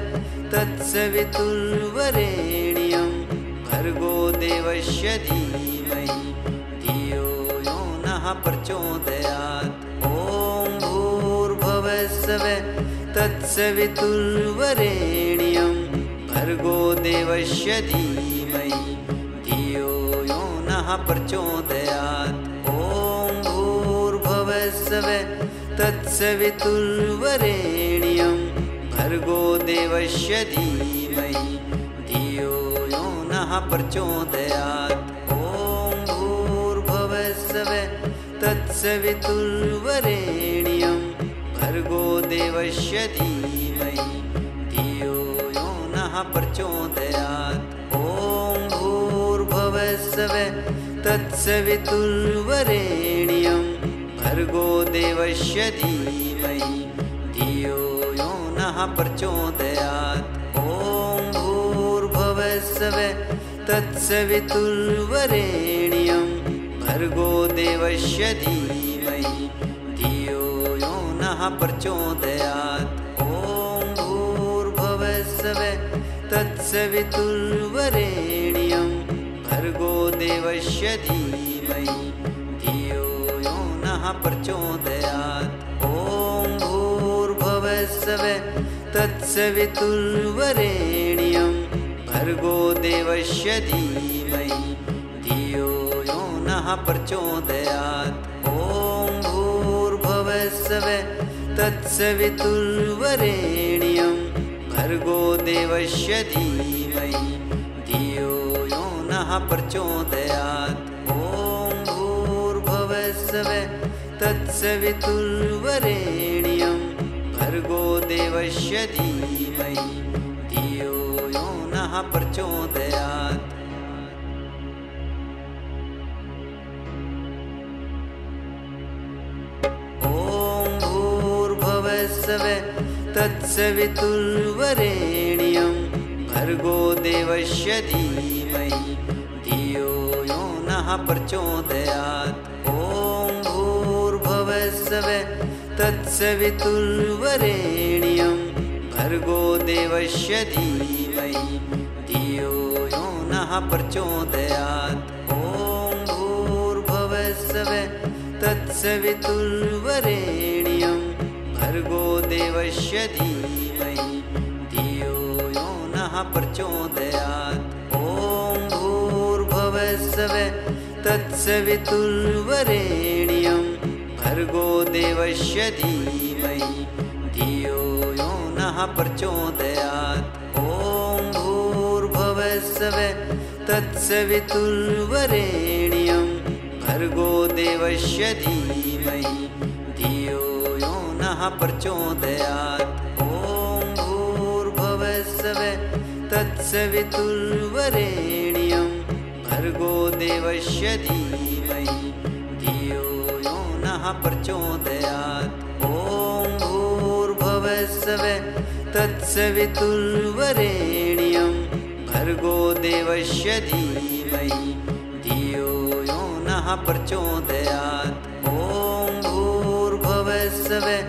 तत्सवितुर्वरेण्यं भर्गो देवस्य धीमहि धियो यो नः प्रचोदयात्। ॐ भूर्भुवः स्वः तत्सवितुर्वरेण्यं भर्गो देवस्य धीमहि धियो यो नः प्रचोदयात्। ॐ भूर्भुवः स्वः तत्सवितुर्वरेण्यं भर्गो देवस्य धीमहि धियो यो नः प्रचोदयात्। ॐ भूर्भुवः स्वः तत्सवितुर्वरेण्यं भर्गो देवस्य धीमहि धियो यो नः प्रचोदयात्। ॐ भूर्भुवः स्वः तत्सवितुर्वरेण्यं भर्गो देवस्य धीमहि धियो यो नः प्रचोदयात्। ॐ भूर्भुवः स्वः तत्सवितुर्वरेण्यं भर्गो देवस्य धीमहि धियो यो नः प्रचोदयात्। ॐ भूर्भुवः स्वः तत्सवितुर्वरेण्यं भर्गो देवस्य धीमहि धियो यो नः प्रचोदयात्। ॐ भूर्भुवः स्वः तत्सवितुर्वरेण्यं भर्गो देवस्य धीमहि धियो यो नः प्रचोदयात्। ॐ भूर्भुवः स्वः तत्सवितुर्वरेण्यं भर्गो देवस्य धीमहि धियो यो नः प्रचोदयात्। ॐ भूर्भुवः स्वः तत्सवितुर्वरेण्यं भर्गो देवस्य धीमहि धियो यो नः प्रचोदयात्। ॐ भूर्भुवः स्वः तत्सवितुर्वरेण्यं भर्गो देवस्य धीमहि धियो यो नः प्रचोदयात्। ॐ भूर्भुवः स्वः तत्सवितुर्वरेण्यं भर्गो देवस्य धीमहि धियो यो नः प्रचोदयात्। ॐ भूर्भुवः स्वः तत्सवितुर्वरेण्यं भर्गो देवस्य धीमहि धियो यो नः प्रचोदयात्। ॐ भूर्भुवः स्वः तत्सवितुर्वरेण्यं भर्गो देवस्य धीमहि धियो यो नः प्रचोदयात्। ॐ भूर्भुवः स्वः तत्सवितुर्वरेण्यं भर्गो देवस्य धीमहि धियो यो नः प्रचोदयात्। ॐ भूर्भुवः स्वः तत्सवितुर्वरेण्यं भर्गो देवस्य धीमहि धियो यो नः प्रचोदयात्। ॐ भूर्भुवः स्वः तत्सवितुर्वरेण्यं भर्गो देवस्य धीमहि धियो यो नः प्रचोदयात्। ॐ भूर्भुवः स्वः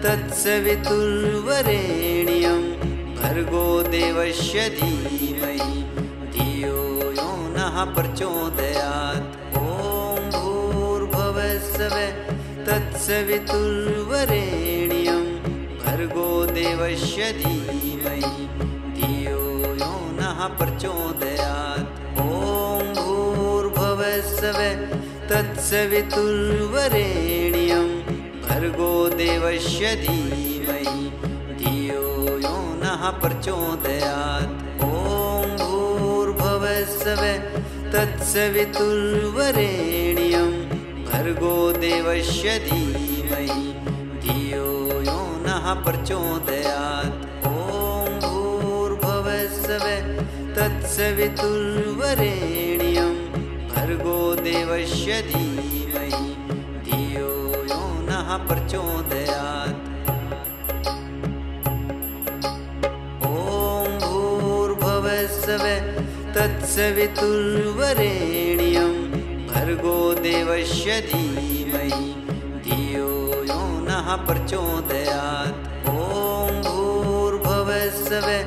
तत्सवितुर्वरेण्यं भर्गो देवस्य धीमहि धियो यो नः प्रचोदयात्। ॐ भूर्भुवः स्वः तत्सवितुर्वरेण्यं भर्गो देवस्य धीमहि धियो यो नः प्रचोदयात्। ॐ भूर्भुवः स्वः तत्सवितुर्वरेण्यं भर्गो देवस्य धीमहि धियो यो नः प्रचोदयात्। ॐ भूर्भुवः स्वः तत्सवितुर्वरेण्यं भर्गो देवस्य धीमहि धियो यो नः प्रचोदयात्। ॐ भूर्भुवः स्वः तत्सवितुर्वरेण्यं भर्गो देवस्य धीमहि धियो यो नः प्रचोदयात्। ॐ भूर्भुवः स्वः तत्सवितुर्वरेण्यं भर्गो देवस्य धीमहि धियो यो नः प्रचोदयात्। ॐ भूर्भुवः स्वः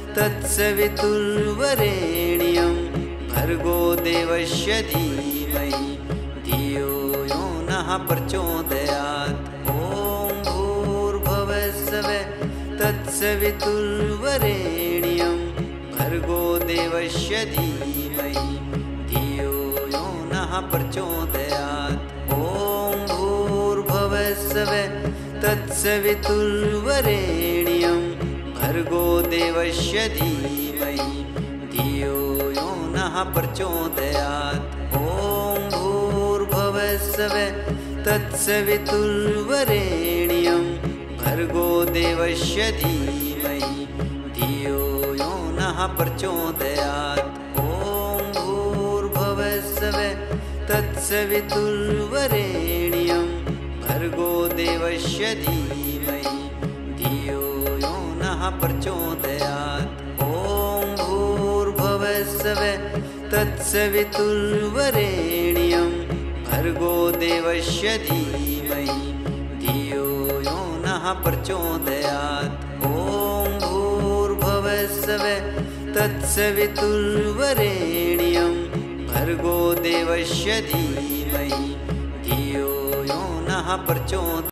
तत्सवितुर्वरेण्यं भर्गो देवस्य धीमहि धियो यो नः प्रचोदयात्। ॐ भूर्भुवः स्वः तत्सवितुर्वरेण्यं भर्गो देवस्य धीमहि धियो यो नः प्रचोदयात्। ॐ भूर्भुवः स्वः तत्सवितुर्वरेण्यं भर्गो देवस्य धीमहि धियो यो नः प्रचोदयात्। ॐ भूर्भुवः स्वः तत्सवितुर्वरेण्यं भर्गो देवस्य धीमहि धियो यो नः प्रचोदयात्। ॐ भूर्भुवः स्वः तत्सवितुर्वरेण्यं भर्गो देवस्य धीमहि धियो यो नः प्रचोदयात्। ॐ भूर्भुवः स्वः तत्सवितुर्वरेण्यं भर्गो देवस्य धीमहि धियो यो नः प्रचोदयात्। ॐ भूर्भुवः स्वः तत्सवितुर्वरेण्यं भर्गो देवस्य धीमहि धियो यो नः प्रचोदयात्।